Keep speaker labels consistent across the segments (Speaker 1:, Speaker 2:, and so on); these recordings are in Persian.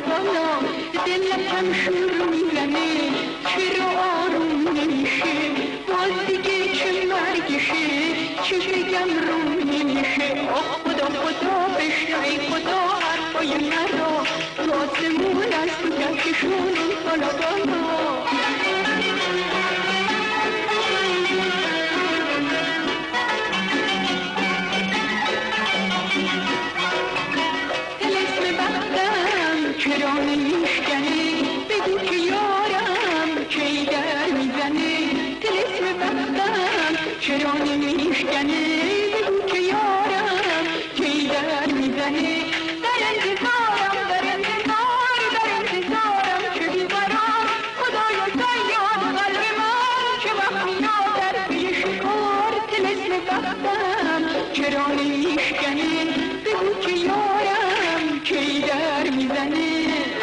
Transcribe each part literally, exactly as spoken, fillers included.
Speaker 1: بالا دلم هم شور میزنه چرا آروم نمیشه باز دیگه چه مرگشه چه بگم روم نمیشه آخ خدا خدا بشنو ای خدا حرفای مرا تو آسمون از تو کششون بالا بالا چرا نمیشکنه بگو که یارم کی در میزنه طلسم بختم چرا نمیشکنه بگو که یارم کی در میزنه در انتظارم در انتظار در انتظارم چه بیقرار خدایا شاید قلب من چه وقت میاد در پی شکار طلسم بختم چرا نمیشکنه بگو که یارم کی در میزنه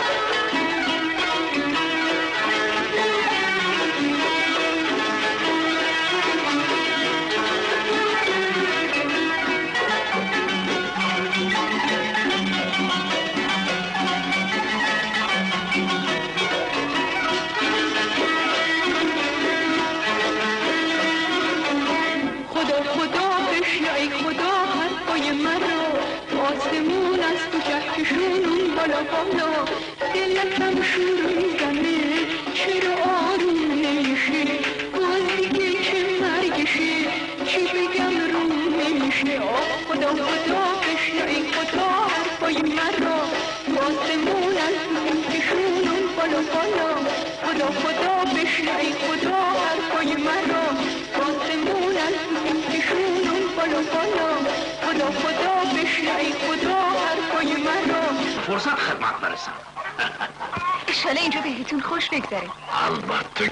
Speaker 1: آسمون از تو کهکشون بالا بالا دلم شور میزنه چرا آروم نمیشه باز دیگه چه مرگشه چی بگم روم نمیشه آه خدا خدا بشنو ای خدا حرفای مرا آسمون از تو کهکشون بالا بالا خدا خدا بشنو ای خدا حرفای مرا آسمون از تو کهکشون بالا بالا خدا خدا بشنو ای خدا حرفای مرا
Speaker 2: فرصت خدمت برسم
Speaker 3: اشاله اینجا بهتون خوش بگذاره
Speaker 2: البته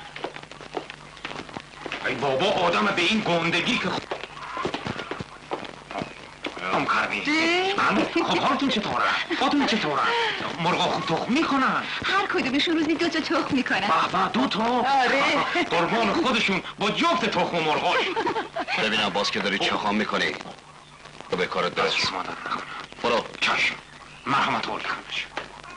Speaker 2: ای بابا آدم به این گندگی که ام کرمی خب حالتون چطوره؟ خودتون چطوره؟ مرغا خوب تخم میکنن؟
Speaker 3: هر کدومشون روزی دو تا تخم میکنن
Speaker 2: بابا دو تا؟
Speaker 3: آره
Speaker 2: قربان خودشون با جفت تخم مرغاش
Speaker 4: ببینم باز که داری چه خام میکنی تو به کارت برس
Speaker 2: دست مادر نکنم
Speaker 4: برو
Speaker 2: چشم مرحمت حال کنش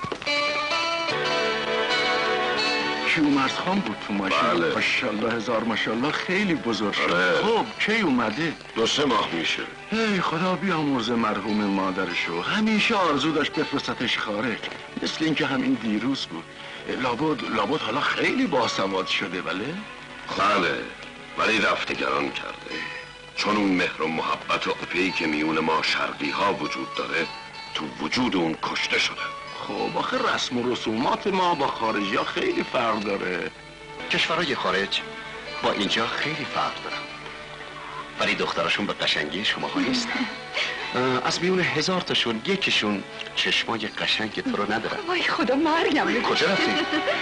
Speaker 5: کیومرث خان بود تو ماشین
Speaker 4: بله
Speaker 5: ماشاءالله هزار ماشاءالله خیلی بزرگ شد
Speaker 4: آره.
Speaker 5: خب کی اومده؟
Speaker 4: دو سه ماه میشه
Speaker 5: ای خدا بیامرزه مرحوم مادرشو همیشه آرزو داشت بفرستش خارج مثل اینکه همین دیروز بود لابد لابد حالا خیلی باسواد شده بله؟
Speaker 4: بله ولی رفتگران کرده چون اون مهر و محبت و عاطفه‌ای که میون ما شرقی ها وجود داره تو وجود اون کشته شده
Speaker 5: خب آخه رسم و رسومات ما با خارجی ها خیلی فرق داره
Speaker 4: کشورهای خارج با اینجا خیلی فرق دارن ولی دختراشون به قشنگی شماها نیستن از میون هزار تاشون یکیشون چشمای قشنگ تو رو ندارن
Speaker 3: وای خدا مرگم
Speaker 4: کجا رفتی؟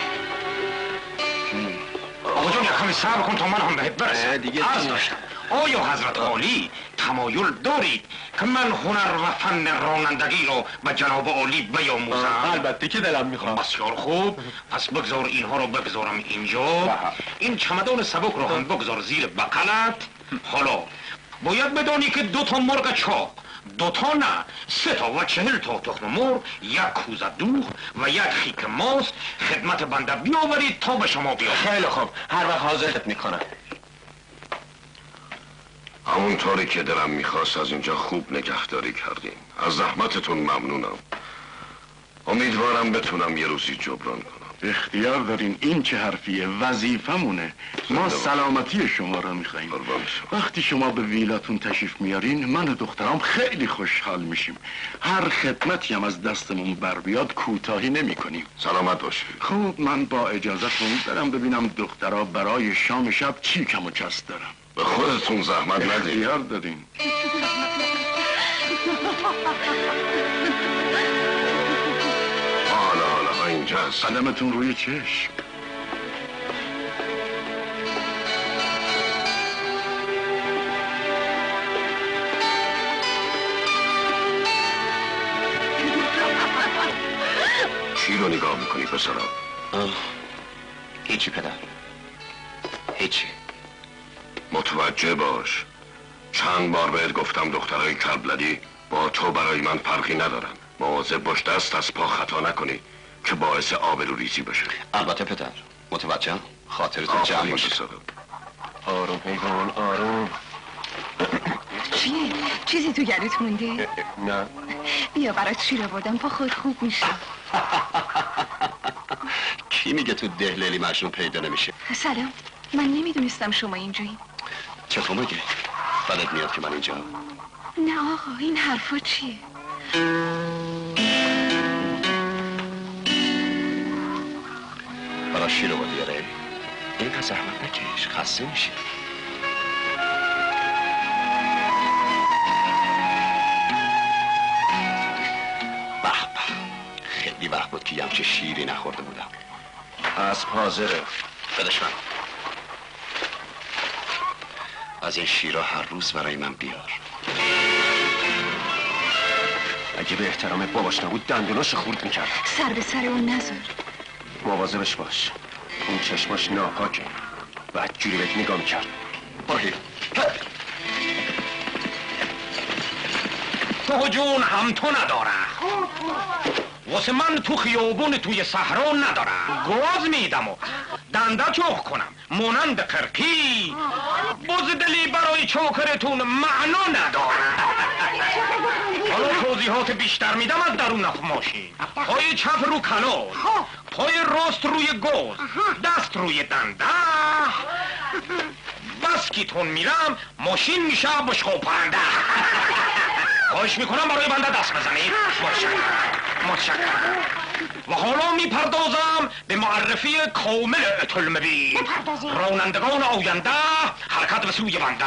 Speaker 2: آقا جون یکمی صبر کن تا من هم بهت برسم
Speaker 5: دیگه
Speaker 2: عرض داشتم آیا حضرت عالی تمایل دارید که من هنر و فن رانندگی رو به جناب عالی بیاموزم؟
Speaker 5: البته که دلم میخوام
Speaker 2: بسیار خوب پس بگذار اینها رو بگذارم اینجا این چمدان سبک رو هم بگذار زیر بغلت حالا باید بدانی که دو تا مرغ چاق دو تا نه سه تا و چهل تا تخم مرغ یک کوزه دوغ و یک خیک ماست خدمت بنده بیاورید تا به شما بیاورید
Speaker 5: خیلی خوب هر وقت حاضرت میکنم
Speaker 4: همونطوری که دلم میخواست از اینجا خوب نگهداری کردیم از زحمتتون ممنونم امیدوارم بتونم یه روزی جبران کنم
Speaker 5: اختیار دارین این چه حرفیه وظیفمونه ما سلامتی شما را میخواییم وقتی شما به ویلاتون تشریف میارین من و دخترام خیلی خوشحال میشیم هر خدمتی هم از دستمون بر بیاد کوتاهی نمی کنیم
Speaker 4: سلامت باشی
Speaker 5: خوب من با اجازتون برم ببینم دخترها برای شام شب چی کم و چست دارم
Speaker 4: به خودتون زحمت ندید
Speaker 5: اختیار دارین
Speaker 4: حالا حالا اینجاست
Speaker 5: قدمتون روی چشم
Speaker 4: چی رو نگاه میکنی پسرم؟
Speaker 2: هیچی پدر هیچی
Speaker 4: متوجه باش چند بار بهت گفتم دخترای کلبلدی با تو برای من فرقی ندارن مواظب باش دست از پا خطا نکنی
Speaker 5: که باعث آبروریزی بشه.
Speaker 4: البته پدر، متوجهم. خاطرتون جمع باشه.
Speaker 6: آروم پیمان، آروم.
Speaker 3: چیه؟ چیزی تو گلوت مونده؟
Speaker 6: نه.
Speaker 3: بیا برات شیر آوردم، با خود خوب میشه.
Speaker 4: کی میگه تو ده لیلی مجنون پیدا نمیشه؟
Speaker 3: سلام، من نمیدونستم شما اینجایی.
Speaker 4: چطور مگه؟ بدت میاد که من اینجا؟
Speaker 3: نه آقا، این حرفا چیه؟
Speaker 4: برای شیر رو بیاره؟ اینقدر زحمت نکش، خسته میشی. به به، خیلی وقت بود که یه همچه شیری نخورده بودم.
Speaker 6: اسب حاضره.
Speaker 4: بدش من. از این شیرها هر روز برای من بیار.
Speaker 6: اگه به احترام باباش نبود دندوناش خورد میکرد.
Speaker 3: سر به سر اون نذار.
Speaker 6: مواظبش باش، اون چشماش ناپاکه. بعد جوری بهت نگاه میکرد.
Speaker 4: باهی
Speaker 2: تو جون هم تو نداره، واسه من تو خیابون توی صحرا نداره. گاز میدم و دنده چوخ کنم مانند قرقی، بزدلی برای چوکرتون معنا نداره. حالا توضیحات بیشتر میدم از درون ماشین. پای چپ رو کلاس، پای راست روی گاز، دست روی دنده. بس که تون میرم ماشین میشه بشقوپنده. خواهش میکنم برای بنده دست بزنید. متشکرم متشکرم. و حالا میپردازم به معرفی کامل اتلمبی. رانندگان آینده حرکت به سوی بنده.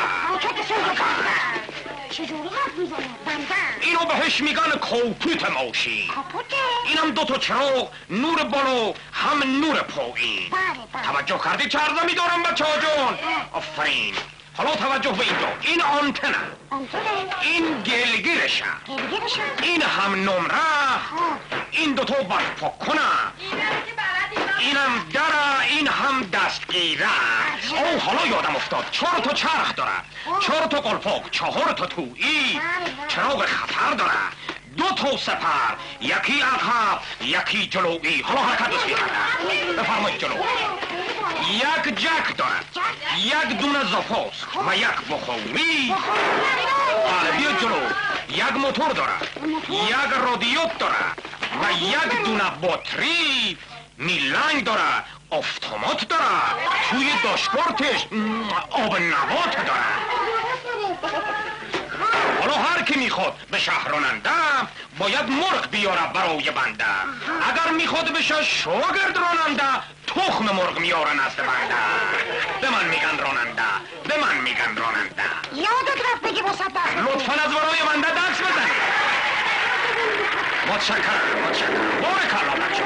Speaker 7: چجوری حرف میزنه؟ بنده
Speaker 2: اینو بهش میگن کاپوت ماشین.
Speaker 7: کاپوته؟
Speaker 2: اینم دوتا چراغ، نور بالا هم نور پایین.
Speaker 7: بله بله.
Speaker 2: توجه کردی چه عرضه میدارم بچه ها جان؟ آفرین. حالا توجه به اینجا، این آنتنه،
Speaker 7: آنتنه؟
Speaker 2: این گلگیرشه،
Speaker 7: گلگیرشه؟
Speaker 2: این هم نمره، این دوتا برف پاک کنه، اینم دره، این هم دستگیره. او حالا یادم افتاد، چهار تا چرخ داره، چهار تا قلپاک، چهار تا تویی، چراغ خطر داره، دو تا سپر، یکی عقب یکی جلویی. حالا حرکت بسید بفرمایید جلو. یک جک داره، یک دونه زاپاس و یک بخوری. بله بیا جلو. یک موتور داره، یک رادیوت داره و یک دونه باتری. میلنگ داره، اتومات داره، توی داشبورتش آب نبات داره. حالا هر کی میخواد به شهر راننده باید مرغ بیاره برای بنده. اگر میخواد بشه شاگرد راننده تخم مرغ میاره نزد بنده. به من میگن راننده، به من میگن راننده.
Speaker 7: یادت رفت بگی مصدق.
Speaker 2: لطفاً از برای بنده دست بزنید. متشکرم متشکرم. بارکالله بچه.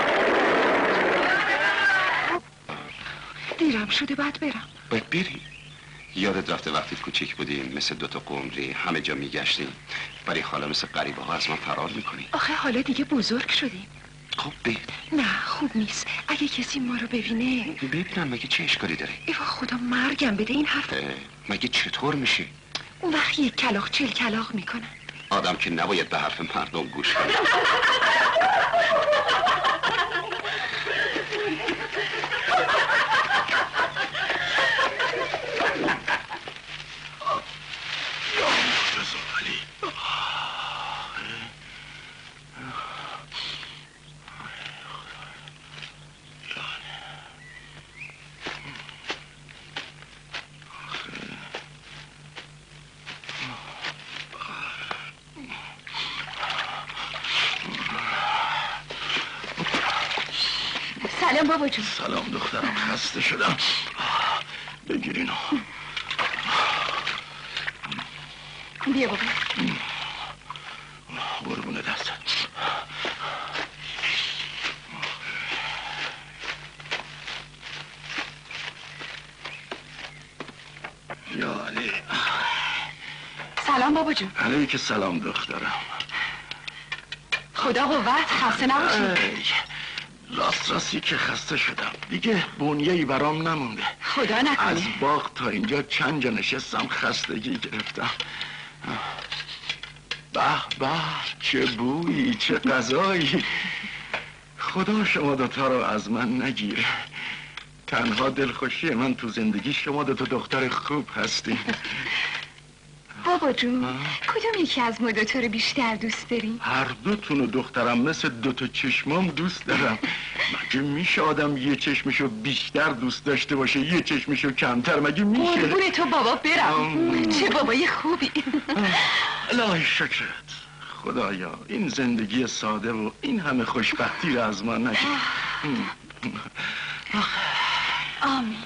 Speaker 3: دیرم شده باید برم.
Speaker 4: باید بری. یادت رفته وقتی کوچیک بودیم مثل دوتا قمری همه جا میگشتیم، برای حالا مثل غریبه ها از من فرار میکنی.
Speaker 3: آخه حالا دیگه بزرگ شدیم.
Speaker 4: خب بی
Speaker 3: نه خوب نیست، اگه کسی ما رو ببینه.
Speaker 4: ببینم مگه چه اشکالی داره؟
Speaker 3: ایوا خدا مرگم بده این حرف.
Speaker 4: مگه چطور میشی؟
Speaker 3: اون وقت یک کلاغ چل کلاغ میکنن.
Speaker 4: آدم که نباید به حرف مردم گوش کنه.
Speaker 3: سلام بابا جون.
Speaker 5: سلام دخترم، خسته شدم. بگیرینو.
Speaker 3: بیا بابا.
Speaker 5: قربونه دست. یا علی.
Speaker 3: سلام بابا جون.
Speaker 5: علیک سلام دخترم.
Speaker 3: خدا قوت، خسته نباشی.
Speaker 5: راست راستی که خسته شدم، دیگه بنیه‌ای برام نمونده.
Speaker 3: خدا نکنه.
Speaker 5: از باغ تا اینجا چند جا نشستم خستگی گرفتم. به به چه بویی، چه غذایی. خدا شما دوتا رو از من نگیره. تنها دلخوشی من تو زندگی شما دوتا دختر خوب هستی.
Speaker 3: بابا جون کدوم یکی از ما دوتا رو بیشتر دوست داری؟
Speaker 5: هر دوتون و دخترم مثل دوتا چشمام دوست دارم. مگه میشه آدم یه چشمشو بیشتر دوست داشته باشه یه چشمشو کمتر؟ مگه میشه؟
Speaker 3: قربون تو بابا برم. چه بابای خوبی.
Speaker 5: الهی شکرت خدایا، این زندگی ساده و این همه خوشبختی رو از ما نگیر.
Speaker 3: آمین.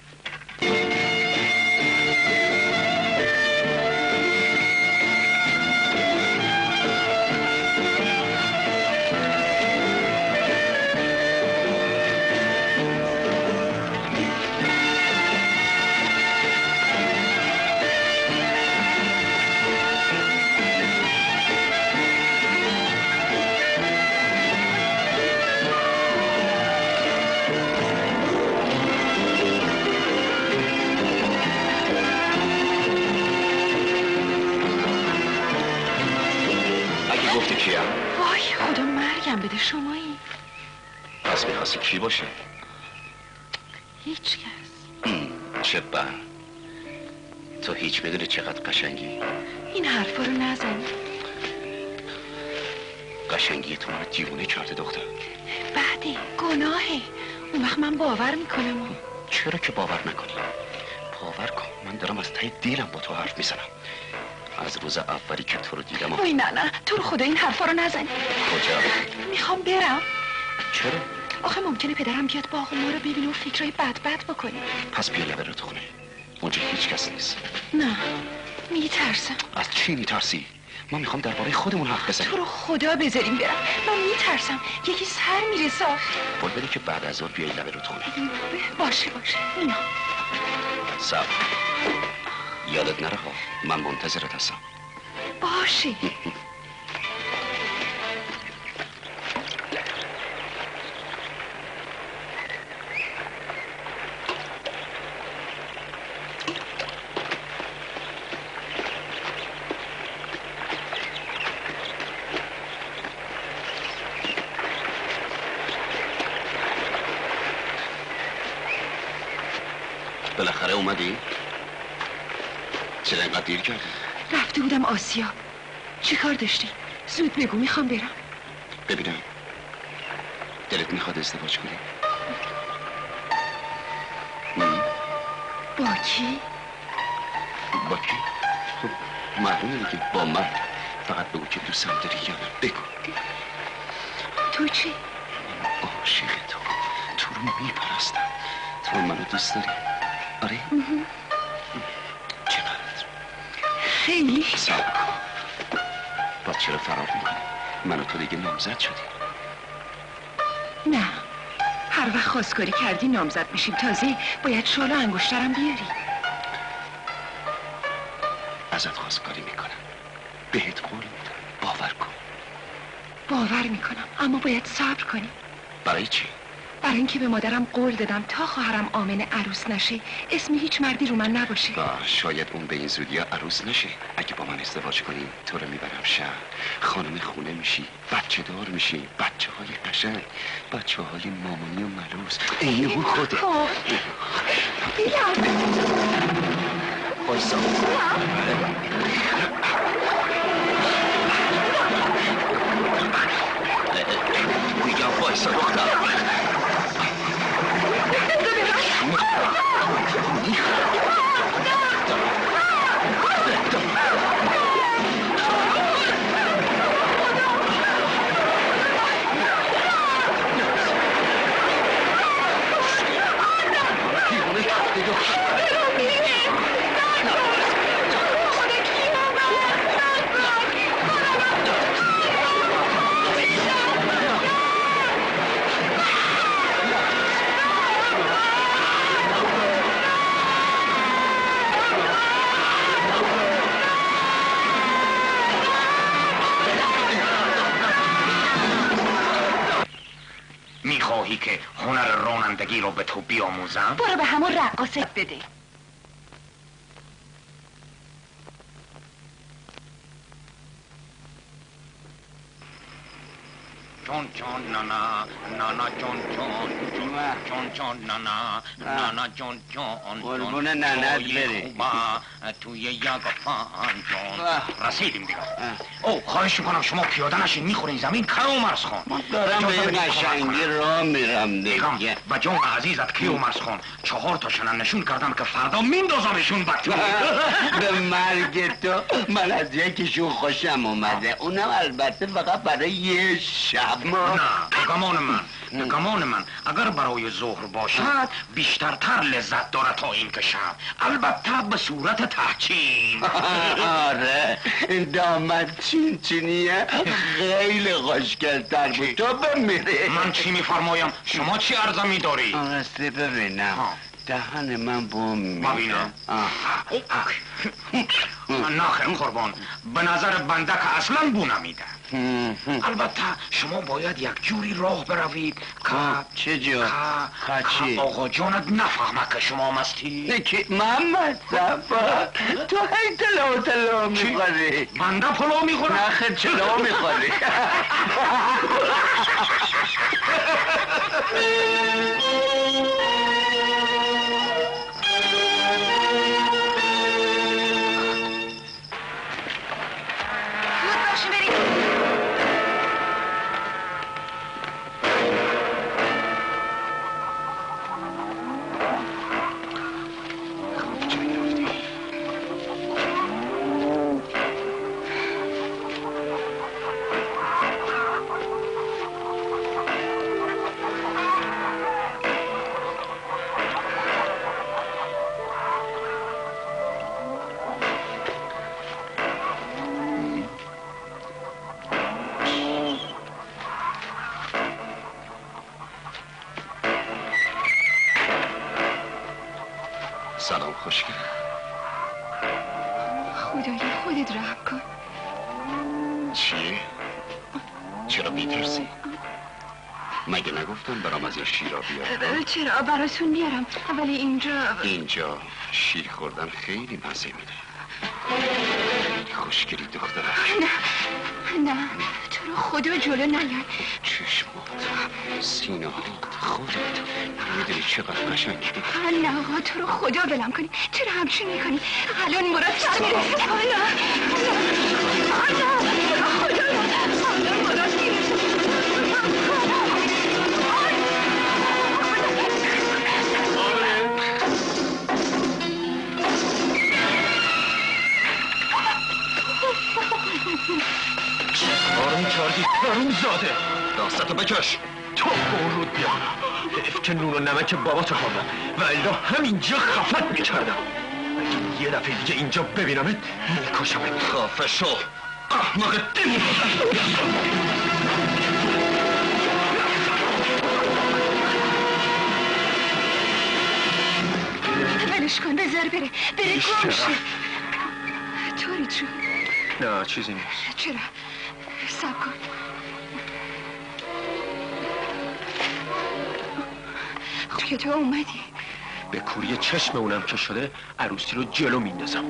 Speaker 3: وای خدا مرگم بده شمایی.
Speaker 4: پس میخواستی کی باشه؟
Speaker 3: هیچ کس.
Speaker 4: چه بر تو هیچ میدونی چقدر قشنگی؟
Speaker 3: این حرفا رو نزن.
Speaker 4: قشنگی تو منو دیوونه کرده دختر.
Speaker 3: بعدی گناهه. اون وقت من باور میکنم.
Speaker 4: چرا که باور نکنی؟ باور کن من دارم از ته دلم با تو حرف میزنم. از روز اولی که تو رو دیدم.
Speaker 3: وای نه نه تو رو خدا این حرفا رو نزنی.
Speaker 4: کجا؟
Speaker 3: میخوام برم.
Speaker 4: چرا؟
Speaker 3: آخه ممکنه پدرم بیاد باغ ما رو ببینه و فکرای بد بد بکنه.
Speaker 4: پس بیا لبه رو تو خونه. اونجا هیچ کس نیست.
Speaker 3: نه میترسم.
Speaker 4: از چی میترسی؟ ما میخوام درباره خودمون حرف بزنیم.
Speaker 3: تو رو خدا بذاریم برم. من میترسم یکی سر میرسه.
Speaker 4: قول بده که بعد از ظهر بیای لبه رو تو خونه.
Speaker 3: باشه باشه میام.
Speaker 4: صبر. یادت نره ها من منتظرت هستم.
Speaker 3: باشه.
Speaker 4: بالاخره اومدی؟ چرا اینقدر دیر کردی؟
Speaker 3: رفته بودم آسیا. چی کار داشتی؟ زود بگو میخوام برم.
Speaker 4: ببینم دلت میخواد ازدواج کنی؟
Speaker 3: با کی؟
Speaker 4: با کی؟ خب معلومه دیگه با من. فقط بگو که دوستم داری یا نه. بگو.
Speaker 3: تو چی؟
Speaker 4: من عاشق تو تو رو میپرستم. تو منو دوست داری؟ آره؟ چقدر؟
Speaker 3: خیلی.
Speaker 4: صبر کن. باز چرا فرار میکنی؟ من و تو دیگه نامزد شدی.
Speaker 3: نه هر وقت خواستگاری کردی نامزد میشیم. تازه باید شال و انگشترم بیاری.
Speaker 4: ازت خواستگاری میکنم. بهت قول میدم. باور کن.
Speaker 3: باور میکنم اما باید صبر کنی.
Speaker 4: برای چی؟
Speaker 3: برای اینکه به مادرم قول دادم تا خواهرم آمن عروس نشه اسم هیچ مردی رو من نباشه.
Speaker 4: آه شاید اون به این زودی عروس نشه. اگه با من ازدواج کنیم تو رو میبرم شهر. خانم خونه میشی. بچه دار میشی. بچه های قشنگ. بچه های مامانی و ملوس. اینه اون خوده.
Speaker 3: بیام
Speaker 4: بایسا. میگم بایسا دختر.
Speaker 2: میخواهی که هنر رانندگی رو به تو بیاموزم؟
Speaker 3: برو به همون رقاصت بده.
Speaker 2: جان جان نانا نانا جان جان جان جان نانا نانا جان جان
Speaker 8: قربون ننت بری
Speaker 2: توی یک فان جان رسیدیم دیگه. او خواهش میکنم شما پیاده نشین میخورین زمین کیومرث خان.
Speaker 8: من دارم به این قشنگی راه میرم دیگه.
Speaker 2: و جان عزیزت کیومرث خان چهار تا شنن نشون کردم که فردا میندازمشون بطور.
Speaker 8: به مرگ تو من از یکیشون خوشم اومده، اونم البته فقط برای یه شب.
Speaker 2: نه گمان من گمان من اگر برای ظهر باشد بیشترتر لذت داره تا این که شب، البته به صورت تحچین.
Speaker 8: آره دامت چین چینیه خیلی خوشگل‌تر بود. تو بمیره.
Speaker 2: من چی میفرمایم؟ شما چی عرضه میداری؟
Speaker 8: راستی ببینم دهن من بوم میده.
Speaker 2: ببینم ناخر قربان، به نظر بنده که اصلا بو نمیده. البته شما باید یک جوری راه بروید که
Speaker 8: چه جور؟
Speaker 2: که آقا جانت نفهمه که شما مستی.
Speaker 8: که محمد صفا تو هی تلو تلو میخوری.
Speaker 2: بنده پلو میخورم؟
Speaker 8: نه خیر چلو میخوری.
Speaker 4: سلام خوشگل.
Speaker 3: خدایا خودت رحم کن.
Speaker 4: چیه؟ چرا میترسی؟ مگه نگفتم برام از این شیرا بیارم؟
Speaker 3: چرا براتون میارم ولی اینجا
Speaker 4: اینجا شیر خوردن خیلی مزه میده. خوشگلی دخترک.
Speaker 3: نه نه تو رو خدا جلو نیای.
Speaker 4: چشمات، سینه هات، خودت میدونی چقدر قشنگی.
Speaker 3: نه آقا تو رو خدا بلم کنی. چرا همچین میکنی؟ الان مراد سر میرسه. حالا حالا خدا الان مراد میرسه.
Speaker 6: آروم کردی آروم زاده.
Speaker 4: داستتو بکش.
Speaker 6: تو اون رود بیا. حیف که نون و نمک باباتو خوردم و الا همینجا خفت میکردم. اگه یه دفعه دیگه اینجا ببینمت میکشمت.
Speaker 4: خفه شو احمق دین.
Speaker 3: ولش کن بذار بره بره گم شه. طوری چون
Speaker 6: نه چیزی نیست.
Speaker 3: چرا؟ سب کن. خب که تو اومدی
Speaker 6: به کوری چشم اونم که شده عروسی رو جلو میندازم.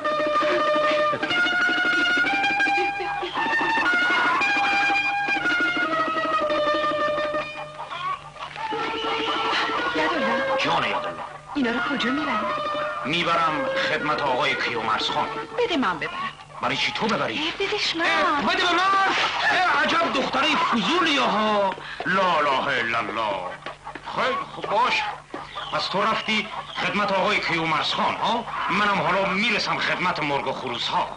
Speaker 3: یادالله
Speaker 2: جان یادالله
Speaker 3: اینا رو کجا میبری؟
Speaker 2: میبرم خدمت آقای کیومرث خان.
Speaker 3: بده من ببرم.
Speaker 2: برای چی تو ببری؟
Speaker 3: بدش من.
Speaker 2: بده به من. عجب دختره فضولی ها. لا اله الا الله. خیلی خوب باش. پس تو رفتی خدمت آقای کیومرث خان ها، منم حالا میرسم خدمت مرغ و خروس ها.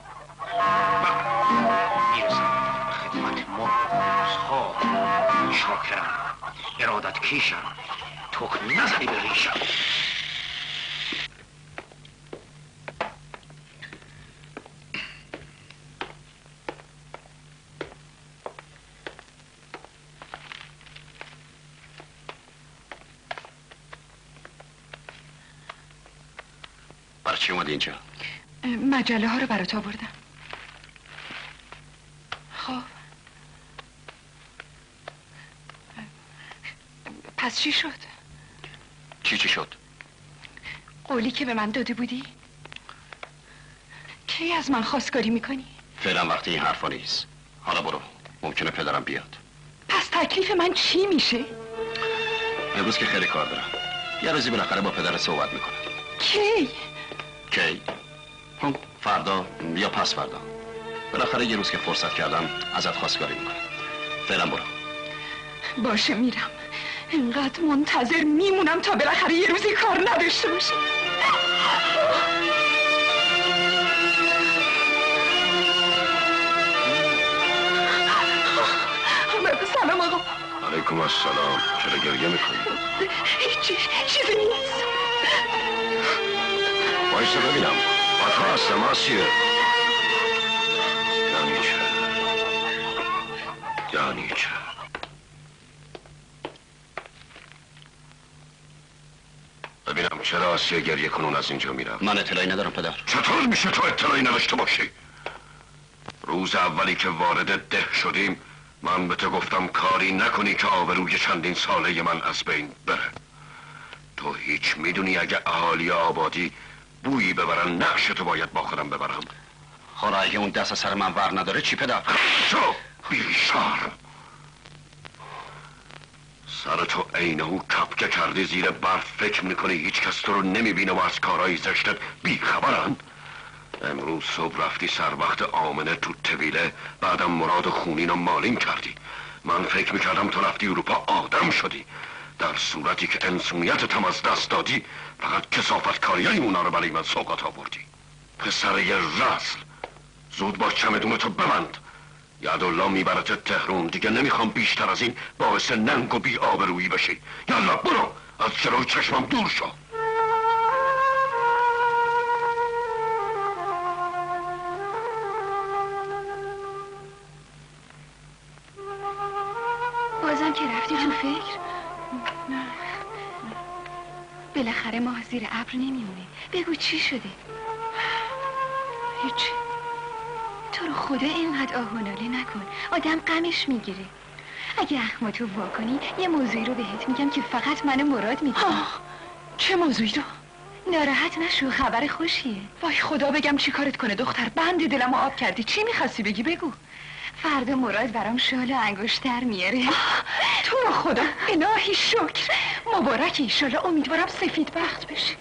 Speaker 2: میرسم خدمت مرغ و خروس ها. شاکرم. ارادت کیشم. تو نزدی به ریشم.
Speaker 4: برای چی اومد اینجا؟
Speaker 3: مجله ها رو برات آوردم. خب پس چی شد؟
Speaker 4: چی چی شد؟
Speaker 3: قولی که به من داده بودی؟ کی از من خواستگاری میکنی؟
Speaker 4: فعلا وقتی این حرفا نیست. حالا برو، ممکنه پدرم بیاد.
Speaker 3: پس تکلیف من چی میشه؟
Speaker 4: امروز که خیلی کار دارم. یه روزی بالاخره با پدر صحبت میکنم.
Speaker 3: کی؟
Speaker 4: کی؟ هم فردا یا پس فردا. بالاخره یه روز که فرصت کردم ازت خواستگاری میکنم. فعلا برو.
Speaker 3: باشه میرم. اینقدر منتظر میمونم تا بالاخره یه روزی کار نداشته باشه. سلام آقا.
Speaker 9: علیکم السلام. چرا گریه میکنی؟
Speaker 3: هیچی، چیزی نیست.
Speaker 9: بایسته ببینم. با تو هستم آسیه. یعنی چه؟ یعنی چه؟ ببینم چرا آسیه گریه کنون از اینجا میرم؟
Speaker 4: من اطلاعی ندارم پدر.
Speaker 9: چطور میشه تو اطلاعی نداشته باشی؟ روز اولی که وارد ده شدیم من به تو گفتم کاری نکنی که آبروی چندین ساله من از بین بره. تو هیچ میدونی اگه اهالی آبادی بویی ببرن نقش تو باید با خودم ببرم.
Speaker 4: حالا اگه اون دست سر من ور نداره چی پدر؟
Speaker 9: تو بیشار سر تو عین اون کپکه کردی زیر برف فکر میکنی هیچ کس تو رو نمیبینه و از کارهای زشتت بیخبرن؟ امروز صبح رفتی سر وقت آمنه تو طویله، بعدم مراد خونین و مالین کردی. من فکر میکردم تو رفتی اروپا آدم شدی، در صورتی که انسانیتت هم از دست دادی. فقط کثافت کاریای اونا رو برای من سوقات آوردی. پسر یه رسل، زود باش چمدونتو ببند. یدالله میبرت تهرون. دیگه نمیخوام بیشتر از این باعث ننگ و بی آبرویی بشی. یالا برو، از جلوی چشمم دور شو.
Speaker 3: بازم که رفتی تو فکر؟ نه بالاخره ماه زیر ابر نمیمونه. بگو چی شده؟ هیچ. تو رو خدا اینقدر آهوناله نکن، آدم غمش میگیره. اگه اخماتو وا کنی یه موضوعی رو بهت میگم که فقط من مراد میدونم. چه موضوعی رو؟ ناراحت نشو، خبر خوشیه. وای خدا بگم چی کارت کنه دختر، بند دلم آب کردی. چی میخواستی بگی؟ بگو. فردا مراد برام شال و انگشتر میاره. تو رو خدا، الهی شکر. مبارک ایشالا، امیدوارم سفید بخت بشه.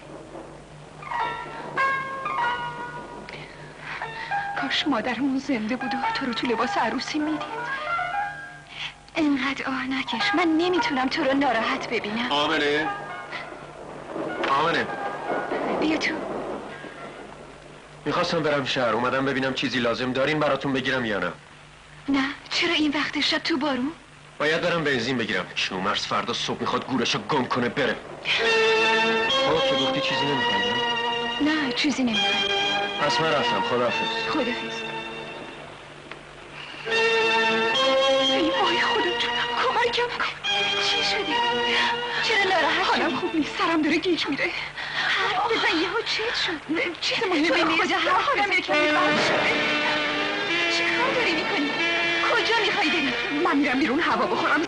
Speaker 3: کاش مادرمون زنده بود و تو رو تو لباس عروسی میدید. اینقدر آه نکش، من نمیتونم تو رو ناراحت ببینم.
Speaker 6: آمنه آمنه
Speaker 3: بیا تو.
Speaker 6: میخواستم برم شهر، اومدم ببینم چیزی لازم دارین براتون بگیرم یا نه.
Speaker 3: نه، چرا این وقت شب تو بارون؟
Speaker 6: باید برم بنزین بگیرم. کیومرث فردا صبح میخواد گورشو گم کنه بره. خب که گفتی چیزی نمیخوای؟
Speaker 3: نه چیزی نمیخوای.
Speaker 6: پس من رفتم. خداحافظ.
Speaker 3: خداحافظ. ای وای خدا جونم، کمکم کن. چی شده؟ چرا ناراحت شدی؟ حالم خوب نیست، سرم داره گیج میره. حرف بزن، یهو چیت شد. چیز مهمی نیست. خدا حالم یکم بد شده. چی کار داری میکنی؟ کجا میخوای بری؟ من میرم بیرون هوا بخورم.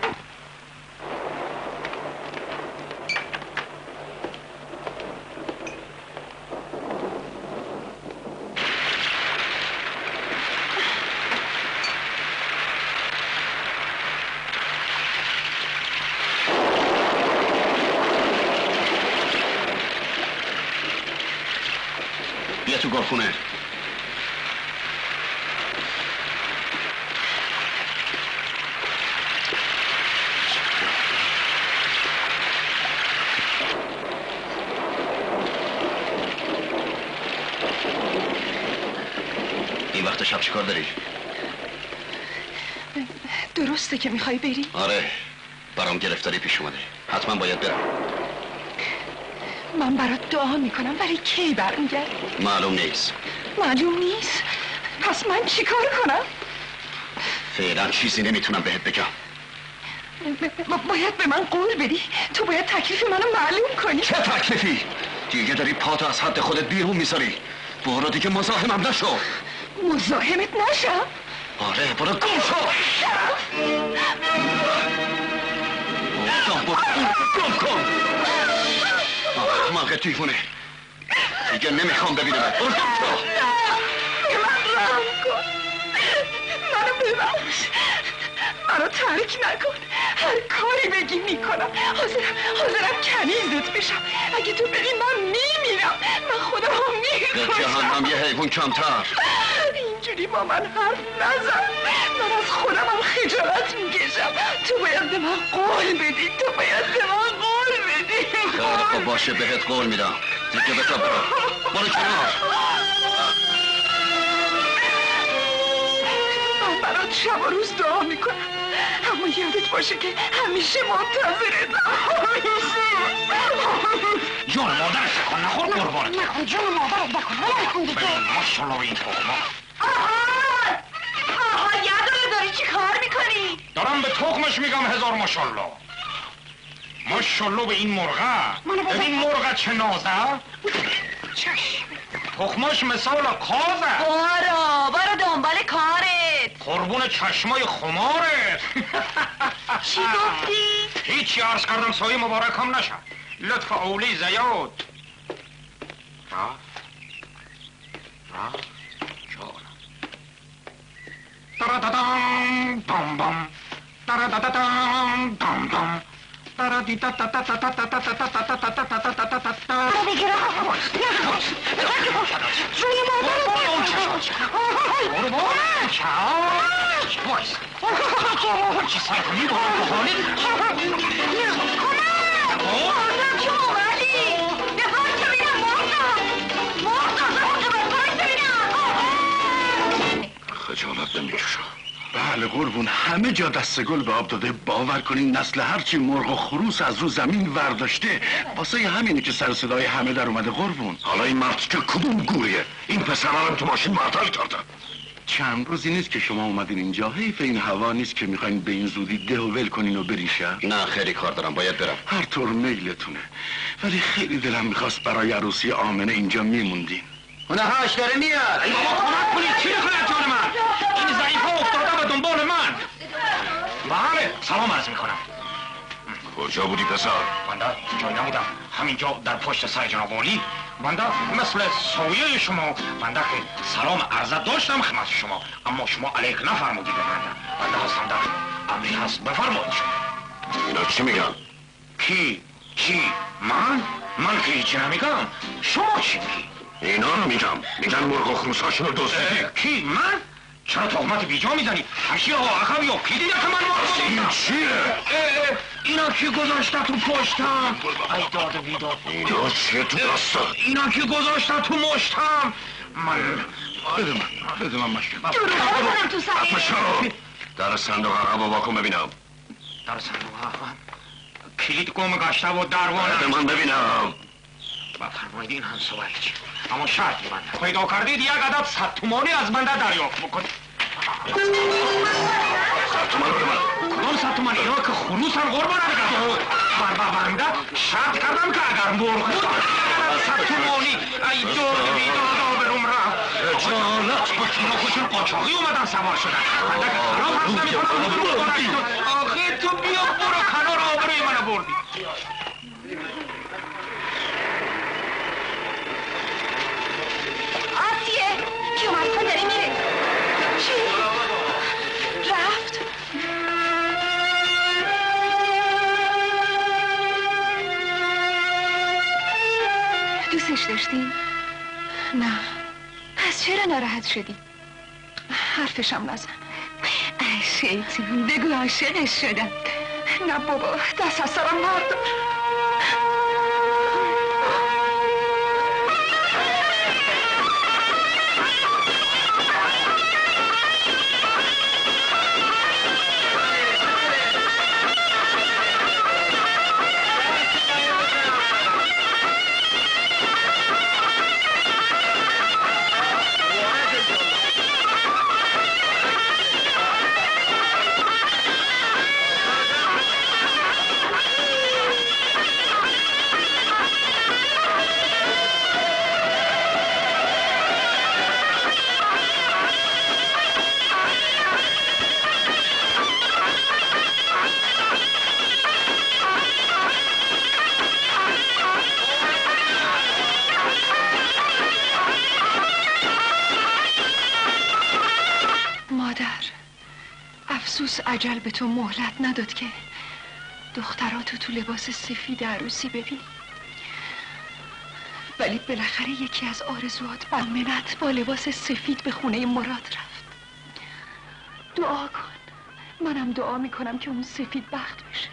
Speaker 4: بیا تو گلخونه. این وقت شب چی کار داری؟
Speaker 3: درسته که میخوای بری؟
Speaker 4: آره، برام گرفتاری پیش اومده، حتما باید برم.
Speaker 3: من برات دعا میکنم، ولی کی برمیگردی؟
Speaker 4: معلوم نیست.
Speaker 3: معلوم نیست؟ پس من چی کار کنم؟
Speaker 4: فعلا چیزی نمیتونم بهت بگم.
Speaker 3: باید به من قول بدی. تو باید تکلیف منو معلوم کنی.
Speaker 4: چه تکلیفی؟ دیگه داری پاتو از حد خودت بیرون میذاری. برو دیگه مزاحمم نشو.
Speaker 3: مزاحمت نشم؟
Speaker 4: آره برو گم شو. گفتم برو گم کن. احمق دیوونه، دیگه نمیخوام ببینم. برو گم شو.
Speaker 3: به من رحم کن، منو ببخش، منو ترک نکن. هر کاری بگی میکنم. حاضرم حاضرم کنیزت بشم. اگه تو بگی من میمیرم. من خودم رو میکشم.
Speaker 4: به جهنم یه حیوان کمتر.
Speaker 3: اینجوری با من حرف نزن. من از خودمم خجالت میکشم. تو باید به من قول بدی. تو باید به من قول بدی.
Speaker 4: خیلی خوب باشه، بهت قول میدم. دیگه بتا برو برو کنار.
Speaker 3: من برات شب و روز دعا میکنم، اما یادت باشه که همیشه منتظرتم. همیشه.
Speaker 2: جون مادرش کن نخور قربانت.
Speaker 7: نخون جون مادرت بکن. نخون دیگه.
Speaker 2: ماشالله به این تخمه.
Speaker 3: آها آها یادم داری چی کار میکنی؟
Speaker 2: دارم به تخمش میگم هزار ماشالله. ماشالله به این مرغه. ببین مرغه چه نازه.
Speaker 7: چشم.
Speaker 2: تخمش مثال کازه.
Speaker 3: بارو بارو دنبال کارت.
Speaker 2: قربون چشمای خمارت.
Speaker 3: چی گفتی؟
Speaker 2: هیچی عرض کردم سایه مبارکم نشه. لطف اولی زیاد. رفت رفت جانم. ترادادام دام دام ترادادام دام دام
Speaker 7: جون مادرت
Speaker 9: خجالت نمیکشم.
Speaker 5: بله قربون، همه جا دست گل به آب داده. باور کنین نسل هرچی مرغ و خروس از رو زمین ورداشته. واسه همینه که سر صدای همه در اومده قربون.
Speaker 9: حالا این مرد که کدوم گوریه؟ این پسرانم تو ماشین معطل کردن.
Speaker 5: چند روزی نیست که شما اومدین اینجا. حیف این هوا نیست که میخواین به این زودی ده و ول کنین و برین شهر.
Speaker 4: نه خیلی کار دارم، باید برم.
Speaker 5: هر طور میلتونه، ولی خیلی دلم میخواست برای عروسی آمنه اینجا میموندین.
Speaker 4: اونه هاش داره میاد.
Speaker 2: ای بابا کمک کنید، چی میکنه جان من؟ این ضعیفه افتاده به دنبال من. بله سلام عرض میکنم.
Speaker 9: کجا بودی پسر؟
Speaker 2: بنده جای نبودم، همینجا در پشت سر جناب والی. بنده مثل سایه شما بنده که سلام عرضت داشتم خدمت شما، اما شما علیک نفرمودید به بنده. بنده هستم در امری هست، بفرمایید شما.
Speaker 9: اینا چی میگن؟
Speaker 2: کی؟ چی؟ من؟ من که هیچی نمیگم. شما چی میگی؟
Speaker 9: اینا رو میگم، میگن مرغ و خروساشون رو دزدیدی.
Speaker 2: کی؟ من؟ چرا تهمت بیجا میزنی؟ هشی ها عقب یا کی دیده که من مرغ
Speaker 9: این چیه؟
Speaker 2: اینا کی گذاشته تو پشتم؟ ای داد و بیداد.
Speaker 9: اینا چیه تو دسته؟
Speaker 2: اینا کی گذاشته تو مشتم؟ من
Speaker 5: بده من بده من مشکل.
Speaker 3: درو تو سری.
Speaker 9: بشارو در صندوق عقب و واکن ببینم.
Speaker 2: در صندوق عقب کلید گم گشته و دروانه.
Speaker 9: بده من ببینم.
Speaker 2: بفرمایید این هم سوال چی؟ اما شرطی بنده پیدا کردید یک عدد صد تومانی از بنده دریافت بکنید.
Speaker 9: صد تومن بده من.
Speaker 2: کدام صد تومن؟ اینا که خروسن قربان بگم. بر بنده شرط کردم که اگر مرغ بود صد تومانی. ای داد بیداد آبروم رفت.
Speaker 9: خجالت بکش.
Speaker 2: اینا خودشون قاچاقی اومدن سوار شدن. بنده که خراب هست نمیکنم. آخه تو بیا برو کنار آبروی منو بردی.
Speaker 3: آسیه کی اومد کن داره میره. چی؟ رفت؟ دوستش داشتی؟ نه. پس چرا ناراحت شدی؟ حرفشم نزن. ای شیطون بگو عاشقش شدم. نه بابا دست از سرم نردار. عجل به تو مهلت نداد که دختراتو تو لباس سفید عروسی ببینی، ولی بالاخره یکی از آرزوات آمنت با لباس سفید به خونه مراد رفت. دعا کن، منم دعا میکنم که اون سفید بخت بشه.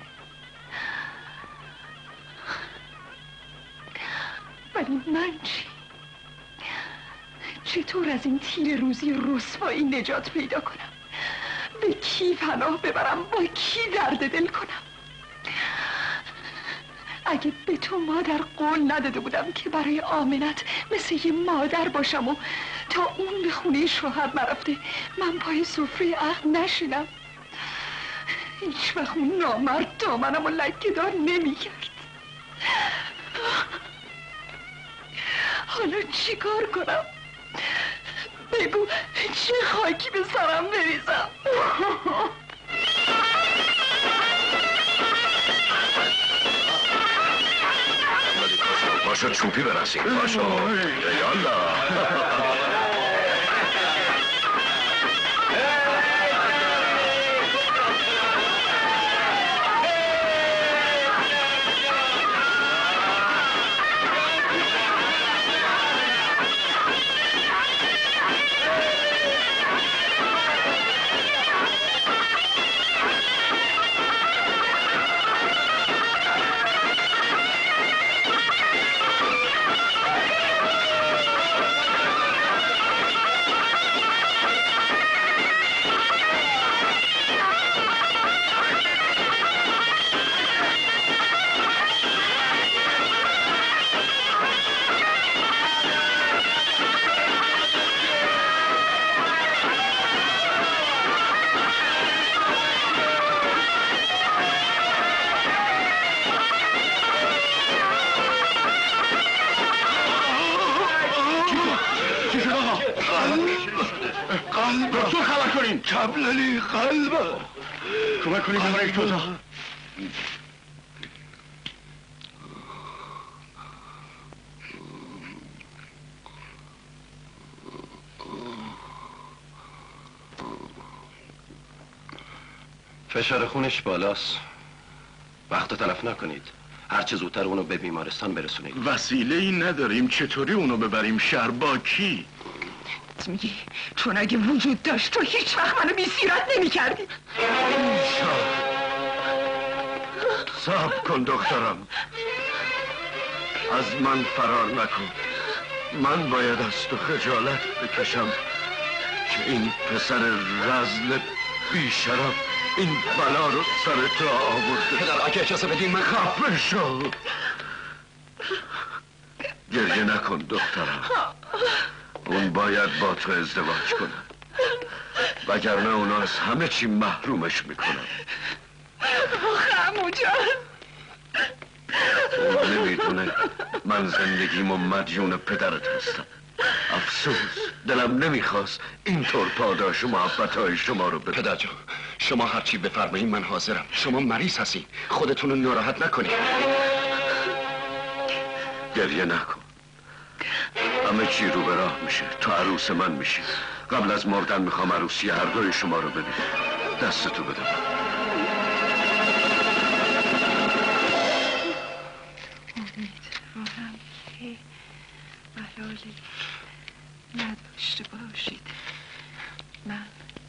Speaker 3: ولی من چی؟ چطور از این تیر روزی رسوایی نجات پیدا کنم؟ به کی پناه ببرم؟ با کی درد دل کنم؟ اگه به تو مادر قول نداده بودم که برای آمنت مثل یه مادر باشم و تا اون به خونه شوهر نرفته من پای سفره عقد نشینم، هیچ وقت اون نامرد دامنم و لکه دار نمی کرد. حالا چی کار کنم؟ بگو چه خاکی به سرم بریزم؟
Speaker 9: باشو چوبی برسیم، باشو یالا.
Speaker 5: دکتر خبر کنین.
Speaker 8: کبللی قلبه
Speaker 5: کمک کنین ببرش تو اتاق.
Speaker 6: فشار خونش بالاست. وقت تلف نکنید. هرچه زودتر اونو به بیمارستان برسونید.
Speaker 5: وسیله ای نداریم، چطوری اونو ببریم شهر؟ با کی؟
Speaker 3: میگی چون اگه وجود داشت تو هیچ وقت منو بی سیرت نمی کردی.
Speaker 9: صبر کن دخترم، از من فرار نکن. من باید از تو خجالت بکشم که این پسر رزل بیشرف این بلا رو سر تو آورده.
Speaker 6: پدر اگه اجازه بدین من
Speaker 9: خفه شو. گریه نکن دخترم، اون باید با تو ازدواج کنه، وگرنه اونا از همه چی محرومش میکنن.
Speaker 3: عمو جان،
Speaker 9: اون نمیدونه من زندگیمو مدیون پدرت هستم. افسوس، دلم نمیخواست اینطور پاداش و محبتهای شما رو بده.
Speaker 6: پدر جان، شما هرچی بفرمایید من حاضرم. شما مریض هستی، خودتون رو ناراحت نکنید.
Speaker 9: گریه نکن، همه چی رو به راه میشه. تو عروس من میشی. قبل از مردن میخوام عروسی هر دوی شما رو ببینم. دستتو بده من.
Speaker 3: امیدوارم که بلالی نداشته باشید. من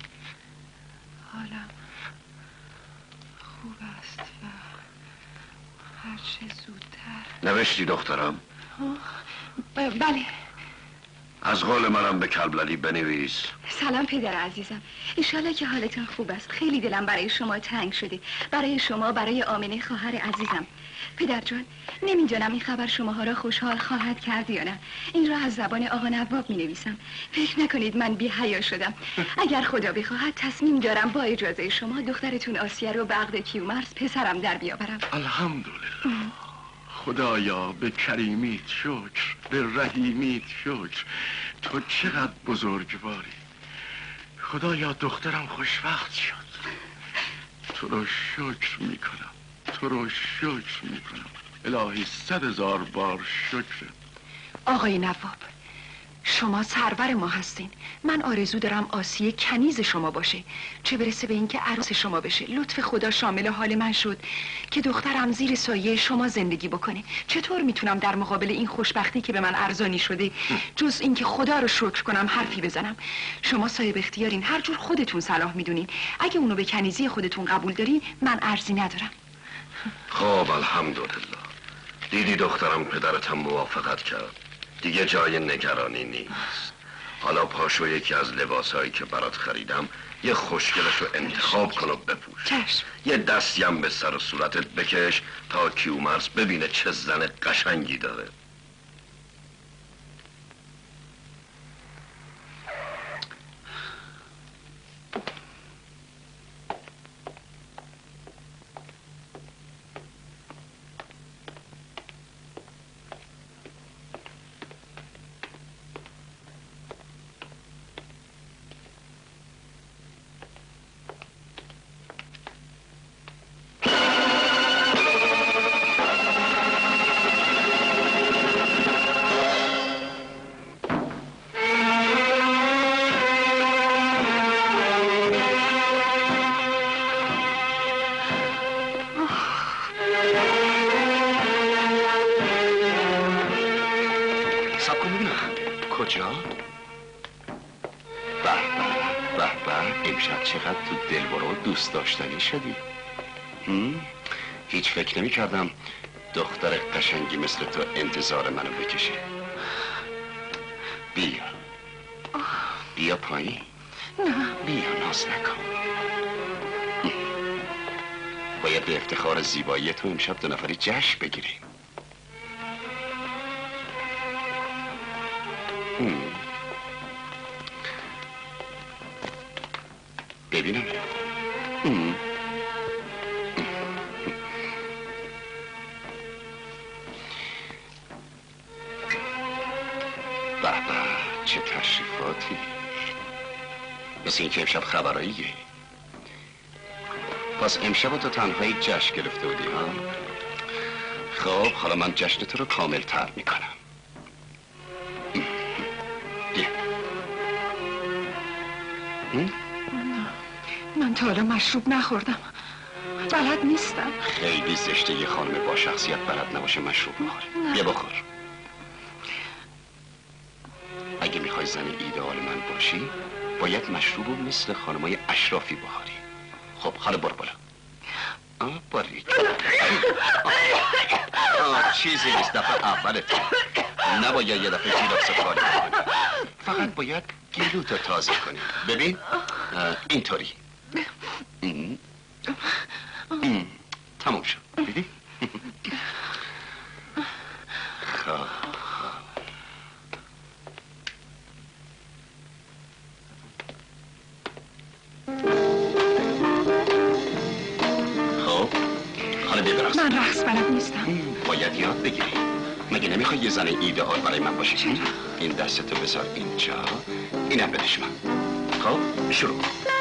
Speaker 3: حالم خوب است و هرچه زودتر.
Speaker 9: نوشتی دخترم؟
Speaker 3: بله.
Speaker 9: از قول منم به کلبللی بنویس.
Speaker 3: سلام پدر عزیزم، ایشالا که حالتون خوب است. خیلی دلم برای شما تنگ شده، برای شما، برای آمنه خواهر عزیزم. پدر جان، نمیدونم این خبر شماها را خوشحال خواهد کرد یا نه. این را از زبان آقا نواب می نویسم. فکر نکنید من بی حیا شدم. اگر خدا بخواهد تصمیم دارم با اجازه شما دخترتون آسیه رو به عقد کیومرث پسرم در بیاورم.
Speaker 5: الحمدلله. خدایا به کریمیت شکر، به رحیمیت شکر. تو چقدر بزرگواری. خدایا دخترم خوشبخت شد. تو رو شکر میکنم، تو رو شکر میکنم. الهی صد هزار بار شکر.
Speaker 3: آقای نواب، شما سرور ما هستین. من آرزو دارم آسیه کنیز شما باشه، چه برسه به اینکه عروس شما بشه. لطف خدا شامل حال من شد که دخترم زیر سایه شما زندگی بکنه. چطور میتونم در مقابل این خوشبختی که به من ارزانی شده جز اینکه خدا رو شکر کنم حرفی بزنم؟ شما صاحب اختیارین، هر جور خودتون صلاح میدونین. اگه اونو به کنیزی خودتون قبول دارین من ارزی ندارم.
Speaker 9: خب الحمدلله. دیدی دخترم پدرت هم موافقت کرد. دیگه جای نگرانی نیست. حالا پاشو یکی از لباسایی که برات خریدم یه خوشگلش رو انتخاب کن و بپوش.
Speaker 3: چشم.
Speaker 9: یه دستیم به سر و صورتت بکش تا کیومرث ببینه چه زن قشنگی داره. داشتنی شدی. هیچ فکر نمی کردم دختر قشنگی مثل تو انتظار منو بکشه. بیا بیا پایین.
Speaker 3: نه
Speaker 9: بیا ناز نکن. باید به افتخار زیبایی تو امشب دو نفری جشن بگیریم. ببینم. بابا چه تشریفاتی. مثل این که امشب خبراییه. پس امشب تو تنهایی جشن گرفته بودی ها؟ خب حالا من جشن تو رو کامل تر میکنم. بیا.
Speaker 3: من تا حالا مشروب نخوردم، بلد نیستم.
Speaker 9: خیلی زشته یه خانم با شخصیت بلد نباشه مشروب بخوره. بیا بخور. اگه میخوای زن ایدئال من باشی باید مشروبو مثل خانمای اشرافی بخوری. خب حالا برو برو. آه باریک. آه چیزی نیست، دفعه اولته. نباید یه دفعه جیراب سفاری کنی. فقط باید گلوتو تازه کنی. ببین اینطوری. تموم شد. دیدی؟ خب خب حالا بیا برقص.
Speaker 3: من رقص بلد نیستم.
Speaker 9: باید یاد بگیری. مگه نمیخوای یه زن ایدئال برای من باشی؟ چرا؟ این دستتو بذار اینجا، اینم بدش من. خب شروع.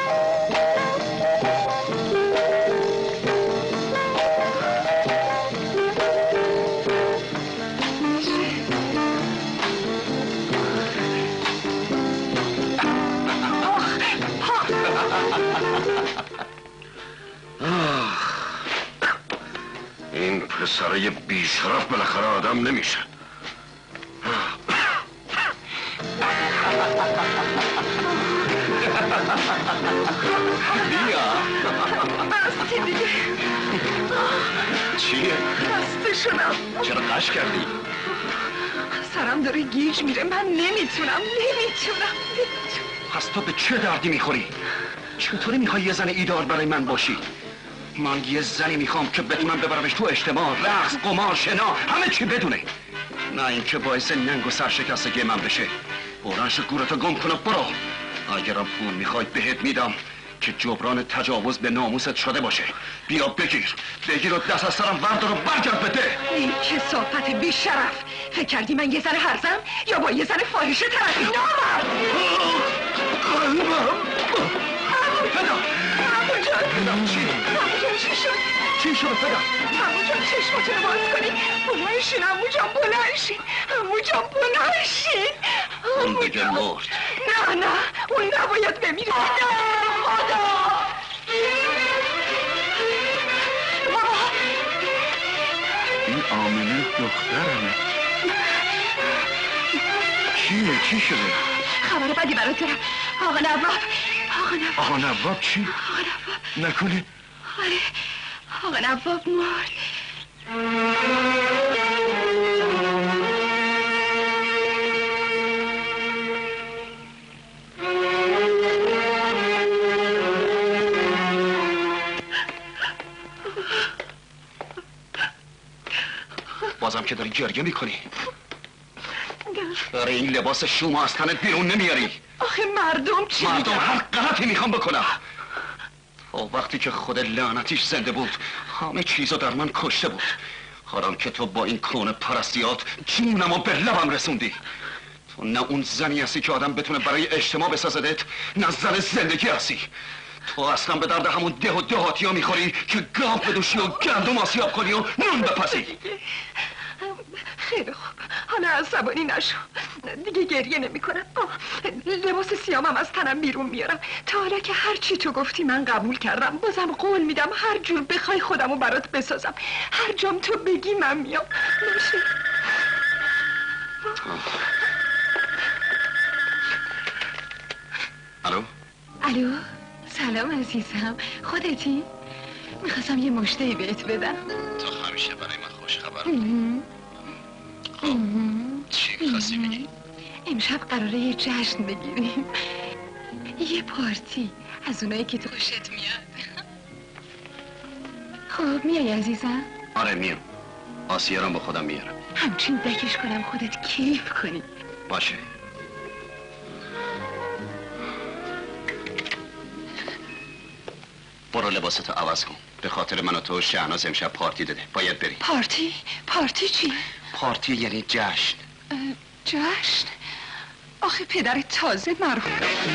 Speaker 9: این پسرای بیشرف بالاخره آدم نمیشه. بیا
Speaker 3: بسته دیگه.
Speaker 9: چیه؟
Speaker 3: بسته شدم.
Speaker 9: چرا قش کردی؟
Speaker 3: سرم داره گیج میره، من نمیتونم نمیتونم
Speaker 9: پس تو به چه دردی میخوری؟ چطوری میخوای یه زن ایدئال برای من باشی؟ من یه زنی میخوام که بتونم ببرمش تو اجتماع، رقص، قمار، شنا، همه چی بدونه. نه اینکه باعث ننگ و سرشکستگی من بشه. برنش گورتو گم کن و برو. اگرم پول میخوای بهت میدم که جبران تجاوز به ناموست شده باشه. بیا بگیر بگیر و دست از سرم وردار و برگرد بده.
Speaker 3: این کثافت بی شرف. فکر کردی من یه زن هرزم یا با یه زن فاحشه طرفی؟ نامرد.
Speaker 9: قلبم
Speaker 3: پدر عمو جان. چی؟ عمو جان چی شد؟
Speaker 9: چی شد پدر؟
Speaker 3: عمو جان چشماتون رو باز کنید. بلند شین عمو جان، بلند شین عمو جان، بلند شین.
Speaker 4: زندگی مرد.
Speaker 3: نه نه اون نباید بمیره. نه خدا.
Speaker 5: این آمنه دخترمه. چیه؟ چی شده؟
Speaker 3: خبر بدی برات دارم. آقا نواب. آقا نواب.
Speaker 5: آقا نواب چی؟
Speaker 3: آقا نواب.
Speaker 5: نکنه؟
Speaker 3: آره. آقا نواب مرد.
Speaker 4: بازم که داری گریه میکنی. برای این لباس شومو از تنت بیرون نمیاری.
Speaker 3: آخه مردم چی
Speaker 4: مردم
Speaker 3: میگن؟
Speaker 4: هر غلطی میخوام بکنم. تا وقتی که خود لعنتیش زنده بود همه چیزو در من کشته بود. حالا که تو با این کون پرستیات جونمو به لبم رسوندی. تو نه اون زنی هستی که آدم بتونه برای اجتماع بسازدت، نه زن زندگی هستی. تو اصلا به درد همون ده و دهاتی ها میخوری که گاو بدوشی و گندم آسیاب کنی و نون بپزی.
Speaker 3: خیلی خوب، حالا عصبانی نشو. دیگه گریه نمی کنم. لباس سیامم از تنم بیرون میارم. تا حالا که هر چی تو گفتی من قبول کردم. بازم قول میدم هر جور بخوای خودمو برات بسازم. هر جام تو بگی من میام. باشه.
Speaker 4: الو؟
Speaker 3: الو؟ سلام عزیزم. خودتی؟ میخواستم یه مشتهی بهت بدم.
Speaker 4: تو همیشه برای من خوش خبر چی میخواستی بگی؟
Speaker 3: امشب قراره یه جشن بگیریم. یه پارتی از اونایی که تو خوشت میاد. خب میای عزیزم؟
Speaker 4: آره میام. آسیه رو با خودم میارم.
Speaker 3: همچین دکش کنم خودت کیف کنی.
Speaker 4: باشه. برو لباستو عوض کن. به خاطر من و تو شهناز امشب پارتی داده. باید بریم.
Speaker 3: پارتی؟ پارتی چی؟
Speaker 4: پارتی یعنی جشن.
Speaker 3: جشن؟ آخه پدر تازه مرحوم.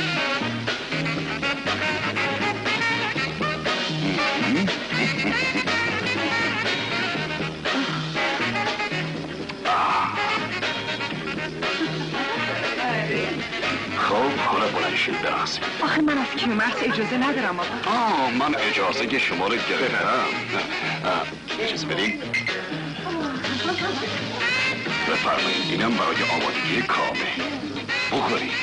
Speaker 4: خب حالا بلند شید برقصیم.
Speaker 3: آخه من از کیومرث اجازه ندارم آقا.
Speaker 4: آه من اجازه شما رو گرفتم. اجازه بدید. بفرمایید اینم برای آمادگی کامه. بخورید.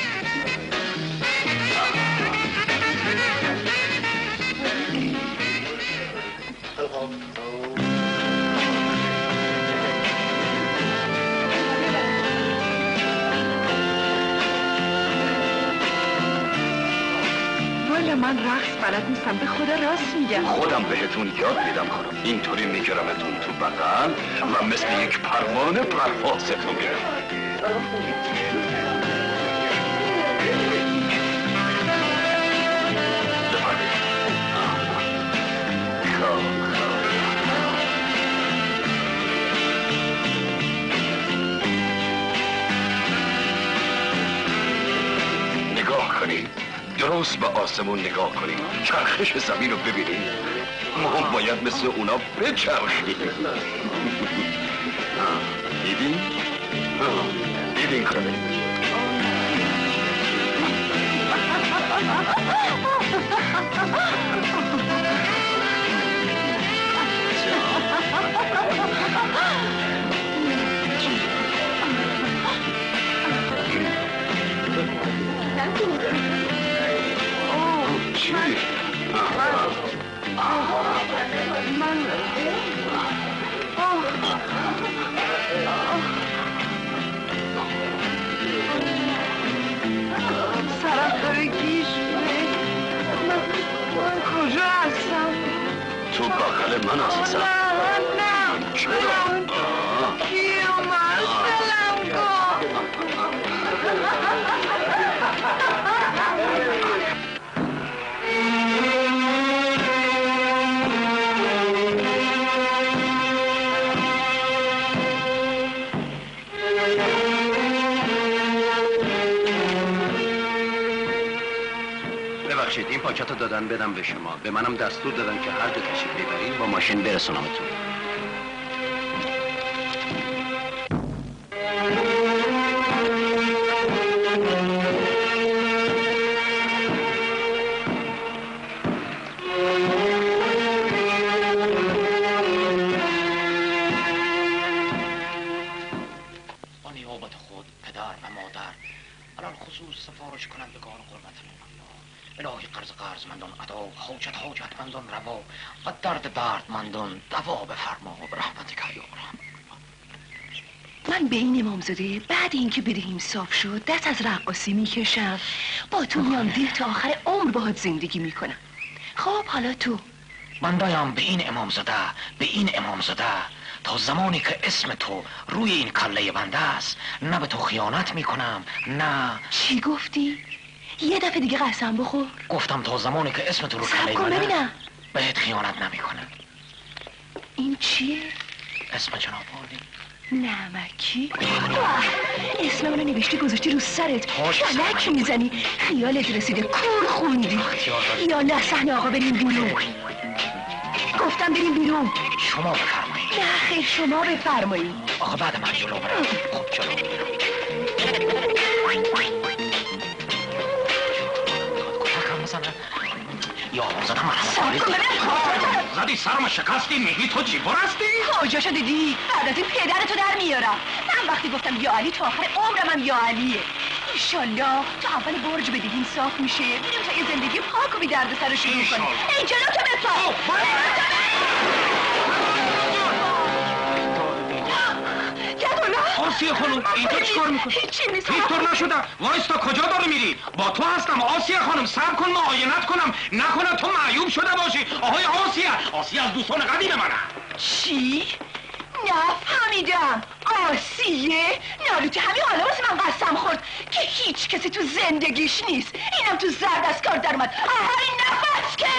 Speaker 3: والا من رقص بلد نیستم. به خدا راست میگم.
Speaker 4: خودم بهتون یاد میدم خانم. اینطوری میگرمتون تو بغل و مثل یک پروانه پروازتون میرم. نگاه کنید. درست به آسمون نگاه کنیم. چرخش زمین رو ببینیم. ما هم باید مثل اونا بچرخیم. دیدین؟ دیدین کنید. چی؟
Speaker 3: سرم داره گیش میره. من کجا هستم؟
Speaker 4: تو بغل من عزیزم.
Speaker 3: نه نه
Speaker 4: چرا؟
Speaker 3: کیومرث دلم کن.
Speaker 4: ببخشید این پاکت رو دادن بدم به شما. به منم دستور دادن که هر جا تشریف میبرین با ماشین برسونمتون.
Speaker 2: نیابت خود پدر و مادر الان خصوص سفارش کنندگان قربتمون الله الهی قرض قرضمندان ادا حاجت حاجتمندان روا و درد دردمندان دوا بفرما برحمتک یا ارحم.
Speaker 3: من به این امامزاده بعد اینکه بدهیم صاف شد دست از رقاصی میکشم، با تو میام دیر تا آخر عمر باهات زندگی میکنم. خب حالا تو؟
Speaker 2: من دایم به این امامزاده به این امامزاده تا زمانی که اسم تو روی این کله بنده است نه به تو خیانت میکنم نه.
Speaker 3: چی گفتی؟ یه دفعه دیگه قسم بخور.
Speaker 2: گفتم تا زمانی که اسم تو رو کله
Speaker 3: بنده است ببینم
Speaker 2: بهت خیانت نمیکنم.
Speaker 3: این چیه؟
Speaker 2: اسم جناب عالی
Speaker 3: نمکی؟ اسم منو نوشتی گذاشتی رو سرت کلک میزنی، خیالت رسیده کور خوندی. یا نه صحنه آقا بریم بیرون. گفتم بریم بیرون.
Speaker 2: شما بفرمایید.
Speaker 3: نه خیر شما بفرمایید.
Speaker 2: آقا بعد من جلو برم. خب جلو برم. کتکم بزنم یا آموزدم مرحمت کنید. زدی سرم شکستی میگی تو چی برستی؟
Speaker 3: کجاشو دیدی؟ بعد از این پدرتو در میارم. من وقتی گفتم یا علی تا آخر عمرم هم یا علیه. ایشالله تا اول برج بدهیم صاف میشه بریم تا یه زندگی پاک و بی درد سر شروع کنیم. ای جلو تو بپا.
Speaker 2: آسیه خانم اینجا چیکار میکنی؟
Speaker 3: هیچی نیست.
Speaker 2: هیچ طور نشدم. وایستا کجا داری میری؟ با تو هستم آسیه خانم. صبر کن معاینت کنم نکنه تو معیوب شده باشی. آهای آسیه آسیه از دوستان قدیم منه.
Speaker 3: چی؟ نفهمیدم. آسیه؟ نالوتی همین حالا واسه من قسم خورد که هیچ کسی تو زندگیش نیست. اینم تو زرد از کار در اومد. آهای نفس که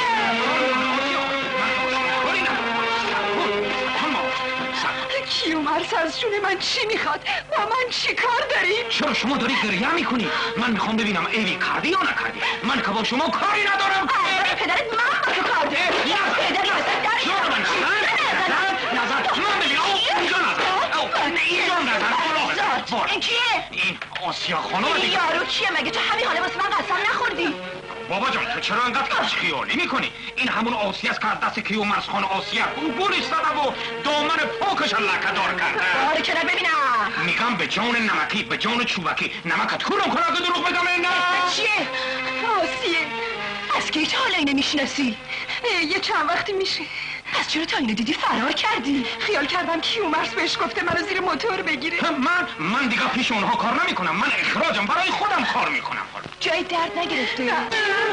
Speaker 3: کیومرث از جون من چی میخواد؟ با من چی کار داری؟
Speaker 2: چرا شما داری گریه میکنی؟ من میخوام ببینم ایوی کردی یا نکردی. من که با شما کاری ندارم.
Speaker 3: آره پدرت من با تو کار داری. پدری مثلا در
Speaker 2: شما من نزد نزد من ببین اینجا نزد اینجا نزد.
Speaker 3: این کیه؟
Speaker 2: این آسیا خانم
Speaker 3: این یارو کیه مگه تو همین حاله واسه من قسم نخوردی؟
Speaker 2: بابا جان تو چرا انقدر کش خیالی میکنی؟ این همون آسیه است که از دست کیومرث خان آسیه گوگولیش زده و دامن پاکش لکه دار کرده.
Speaker 3: آره چرا ببینم؟
Speaker 2: میگم به جان نمکی به جان چوبکی نمکت کورم کنه که دروغ بگم نه.
Speaker 3: چیه؟ آسیه از که تا حالا اینه میشناسی؟ یه چند وقتی میشه. پس چرا تا اینو دیدی فرار کردی؟ خیال کردم کیومرث بهش گفته منو زیر موتور بگیره.
Speaker 2: من من دیگه پیش اونها کار نمیکنم. من اخراجم برای خودم کار میکنم.
Speaker 3: جای درد نگرفته.
Speaker 1: دلم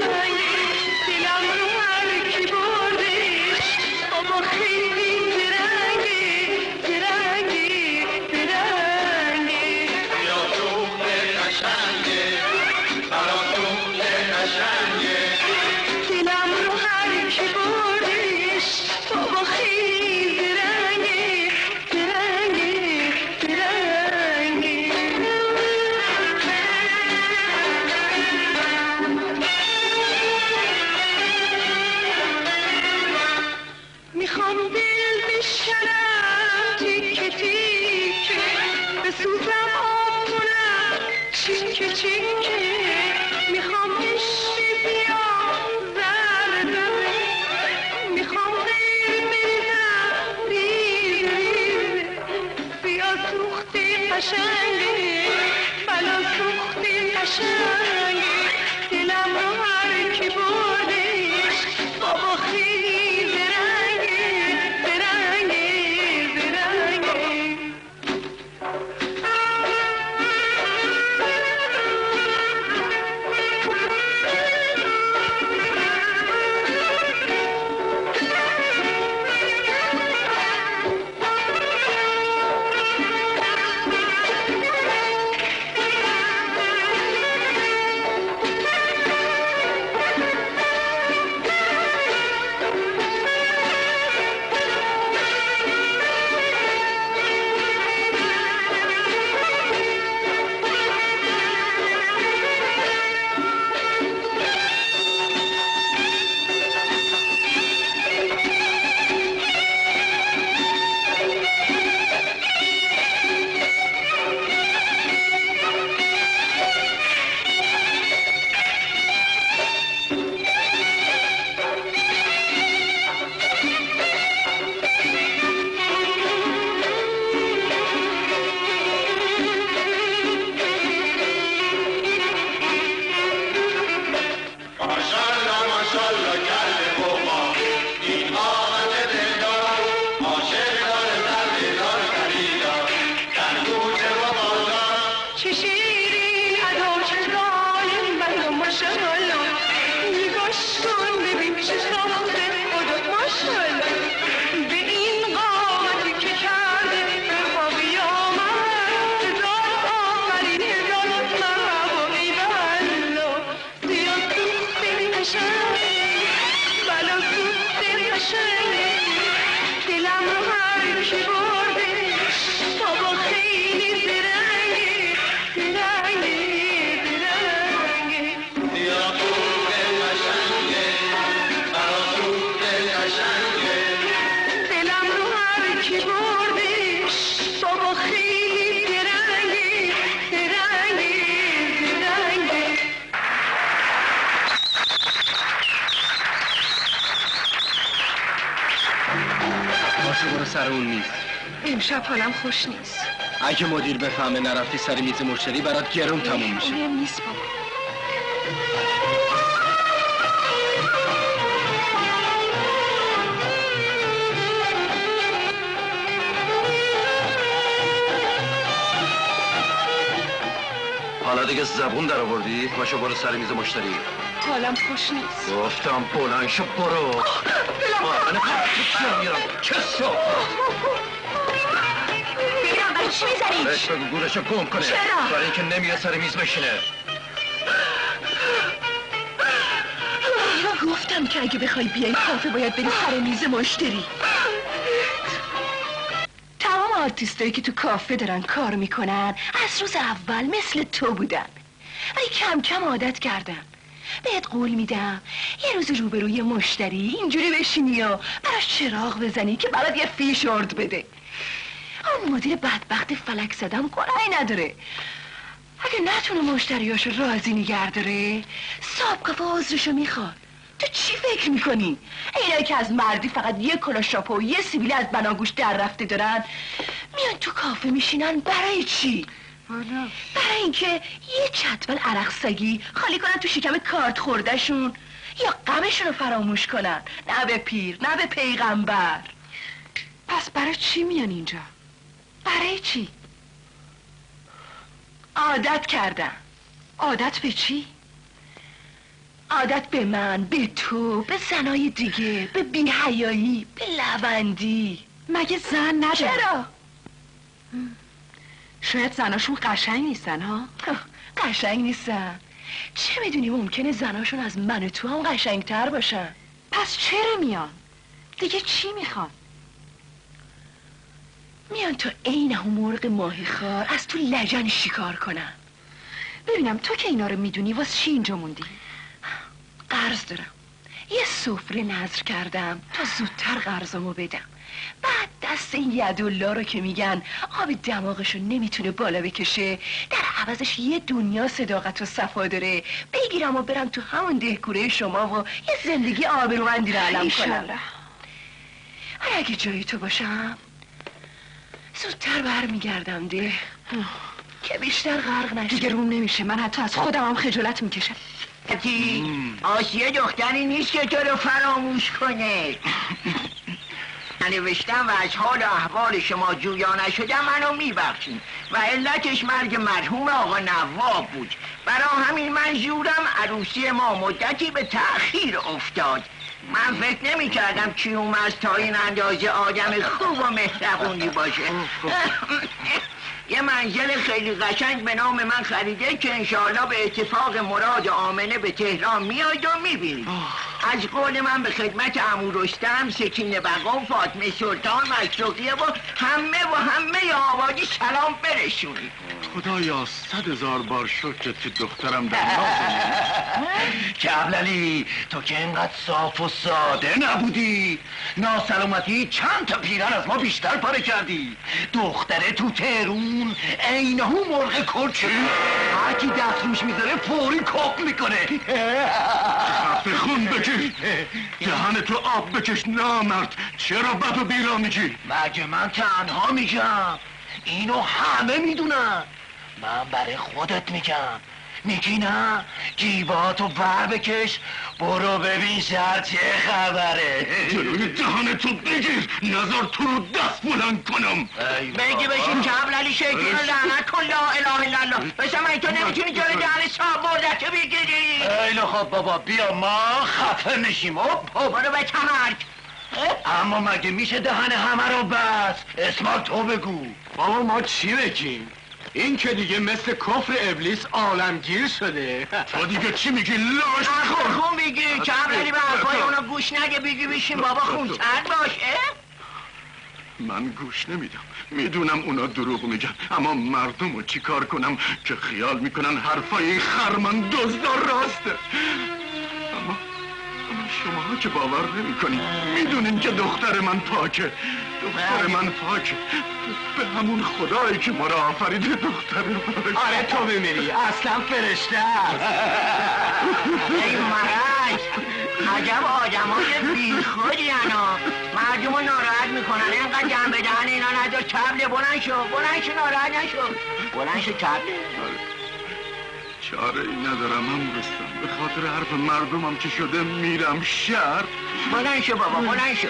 Speaker 1: رو هر کی بردش اما خیلی درنگی درنگی درنگی یا دختر قشنگه برا دختر قشنگه دلم رو هر کی بردش اما خیلی درنگی درنگی درنگی میخوام دل بشکنم تیکه تیکه بسوزم آب کنم چیکه چیکه میخوام عشقی بیا زردمه میخوام غیر بریزم ریز ریزه بیا سوختی قشنگه بلا سوختی قشنگه دلم رو هر کی بردش بابا خیلی درنگه درنگه درنگه چه شیرین ادا چه ظالم بند ماشاءالله نگاش کن ببین چه ساخته خدا ماشاءالله به این قامتی که کرده به ما بیامد هزار آفرین هزار مرحبا ای والله زیاد دوست قشنگ بلا دوست قشنگ دلم رو هر کی برده بابا خیلی درنگه درنگه درنگه زیاد دوست قشنگه بلا دوست قشنگه دلم رو هر کی برده بابا خیلی درنگه درنگه درنگه
Speaker 6: باشه برو سر اون میز.
Speaker 3: امشب حالم خوش نیست.
Speaker 6: اگه مدیر بفهمه نرفتی سر میز مشتری برات گرون تموم میشه.
Speaker 3: مهم نیست بابا.
Speaker 6: حالا دیگه زبون در آوردی؟ پاشو برو سر میز مشتری.
Speaker 3: حالم خوش نیست.
Speaker 6: گفتم بلند شو برو. من پرتیت نمیرم. کس شو.
Speaker 3: بگیرم برای چی میزنی؟
Speaker 6: بهش بگو گورشو گم کنه.
Speaker 3: چرا؟
Speaker 6: برای اینکه نمیره سر میز بشینه.
Speaker 3: گفتم که اگه بخوای بیای کافه باید بری سر میز مشتری. تمام آرتیستایی که تو کافه دارن کار میکنن از روز اول مثل تو بودن ولی کم کم عادت کردن. بهت قول میدم یه روز روبروی مشتری اینجوری بشینی و براش چراغ بزنی که برات یه فیش ارد بده. اون مدیر بدبخت فلک زدم گناهی نداره. اگه نتونه مشتریاشو راضی نگه داره صاحب عذرشو میخواد. تو چی فکر میکنی؟ اینایی که از مردی فقط یه کلاشاپو و یه سیبیلی از بناگوش در رفته دارن میان تو کافه میشینن برای چی؟ والا برای اینکه یه جدول عرق سگی خالی کنن تو شکم کارت خوردهشون یا غمشون رو فراموش کنن. نه به پیر نه به پیغمبر. پس برای چی میان اینجا؟ برای چی؟ عادت کردن. عادت به چی؟ عادت به من، به تو، به زنای دیگه، به بی‌حیایی، به لبندی. مگه زن نداره؟ چرا؟ شاید زناشون قشنگ نیستن ها؟ قشنگ نیستن. چه میدونی ممکنه زناشون از من و تو هم قشنگتر باشن. پس چرا میان؟ دیگه چی میخوان؟ میان تو عین هم مرغ ماهی خار از تو لجن شکار کنن. ببینم تو که اینا رو میدونی واسه چی اینجا موندی؟ قرض دارم. یه سفره نذر کردم تا زودتر قرضمو بدم. بعد دست این یدالله رو که میگن آب دماغشو نمیتونه بالا بکشه در عوضش یه دنیا صداقت و صفا داره بگیرم و برم تو همون دهکوره شما و یه زندگی آبرومندی رو علم کنم. اگه جای تو باشم زودتر برمیگردم ده که بیشتر غرق نشه. دیگه روم نمیشه. من حتی از خودم هم خجالت میکشم.
Speaker 10: آسیه دختری نیست که تو رو فراموش کنه. نوشتم و از حال و احوال شما جویا نشدم منو میبخشین و علتش مرگ مرحوم آقا نواب بود. برای همین منظورم عروسی ما مدتی به تأخیر افتاد. من فکر نمی کردم کیوم از تا این اندازه آدم خوب و مهربونی باشه. یه منزل خیلی قشنگ به نام من خریده که انشاءالله به اتفاق مراد آمنه به تهران میاید و میبینید. از قول من به خدمت عمو رستم، سکینه بقا، فاطمه سلطان، مشروقیه و همه و همه آبادی سلام برسونید.
Speaker 5: خدایا صد هزار بار شکر که دخترم در نازنی.
Speaker 6: کبللی تو که اینقدر صاف و ساده نبودی. ناسلامتی چند تا پیرن از ما بیشتر پاره کردی. دختره تو تهرون عینه مرغ کرچه هرکی دست روش میذاره فوری کپ میکنه.
Speaker 5: خفه خون بکش، دهن تو آب بکش نامرد. چرا بد و بیرا میگی؟
Speaker 6: مگه من تنها میگم؟ اینو همه میدونن. من برای خودت میگم میگی نه؟ جیباتو بر بکش برو ببین شهر چه خبره.
Speaker 5: جلوی دهانتو بگیر نظر تو رو دست بلند کنم.
Speaker 10: بگی بشین کبل علی شیطان لعنت کن لا اله الا الله. بسم ای تو نمیتونی جلوی دهن صاحب بردتو بگیری.
Speaker 6: خیلی خب بابا بیا ما خفه میشیم.
Speaker 10: برو به تمرگ.
Speaker 6: اما مگه میشه دهن همه رو بس؟ اسم تو بگو.
Speaker 11: بابا ما چی بگیم؟ این که دیگه مثل کفر ابلیس عالمگیر شده.
Speaker 5: تو دیگه چی میگی لاش
Speaker 10: خون خون بگی کبل علی به حرفای اونا گوش نگه بگی بشین بابا خونتر باشه.
Speaker 5: من گوش نمیدم میدونم اونا دروغ میگن اما مردم رو چی کار کنم که خیال میکنن حرفای این خرمن دزدا راسته. اما اما شماها که باور نمیکنید میدونین که دختر من پاکه. دختر من پاکه به همون خدایی که ما را آفریده دختر من.
Speaker 11: آره تو بمیری اصلا فرشته است.
Speaker 10: ای مرک عجب آدم های بی خودی انا مردم رو ناراحت میکنن. اینقدر جمع بدهن اینا ندار. کبله بلند شو بلند شو ناراحت نشو بلند شو کبله.
Speaker 5: چاره ای ندارم هم رستم به خاطر حرف مردمم که شده میرم شهر.
Speaker 10: بلند شو بابا بلند شو.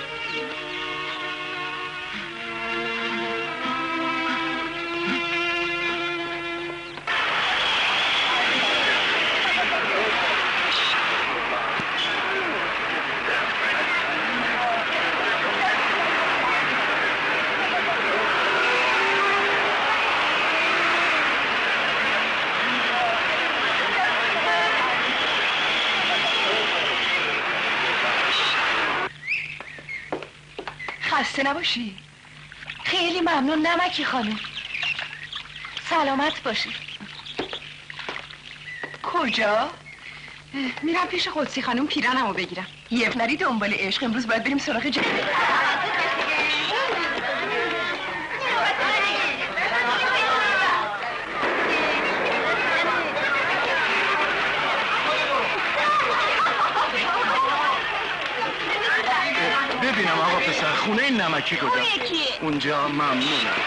Speaker 3: خسته نباشی. خیلی ممنون نمکی خانم. سلامت باشی. کجا؟ میرم پیش قدسی خانم پیرنمو بگیرم. یه نری دنبال عشق. امروز باید بریم سراغ جنگ.
Speaker 5: ببینم آقا پسر خونه این نمکی کجا؟ اونجا ممنونم.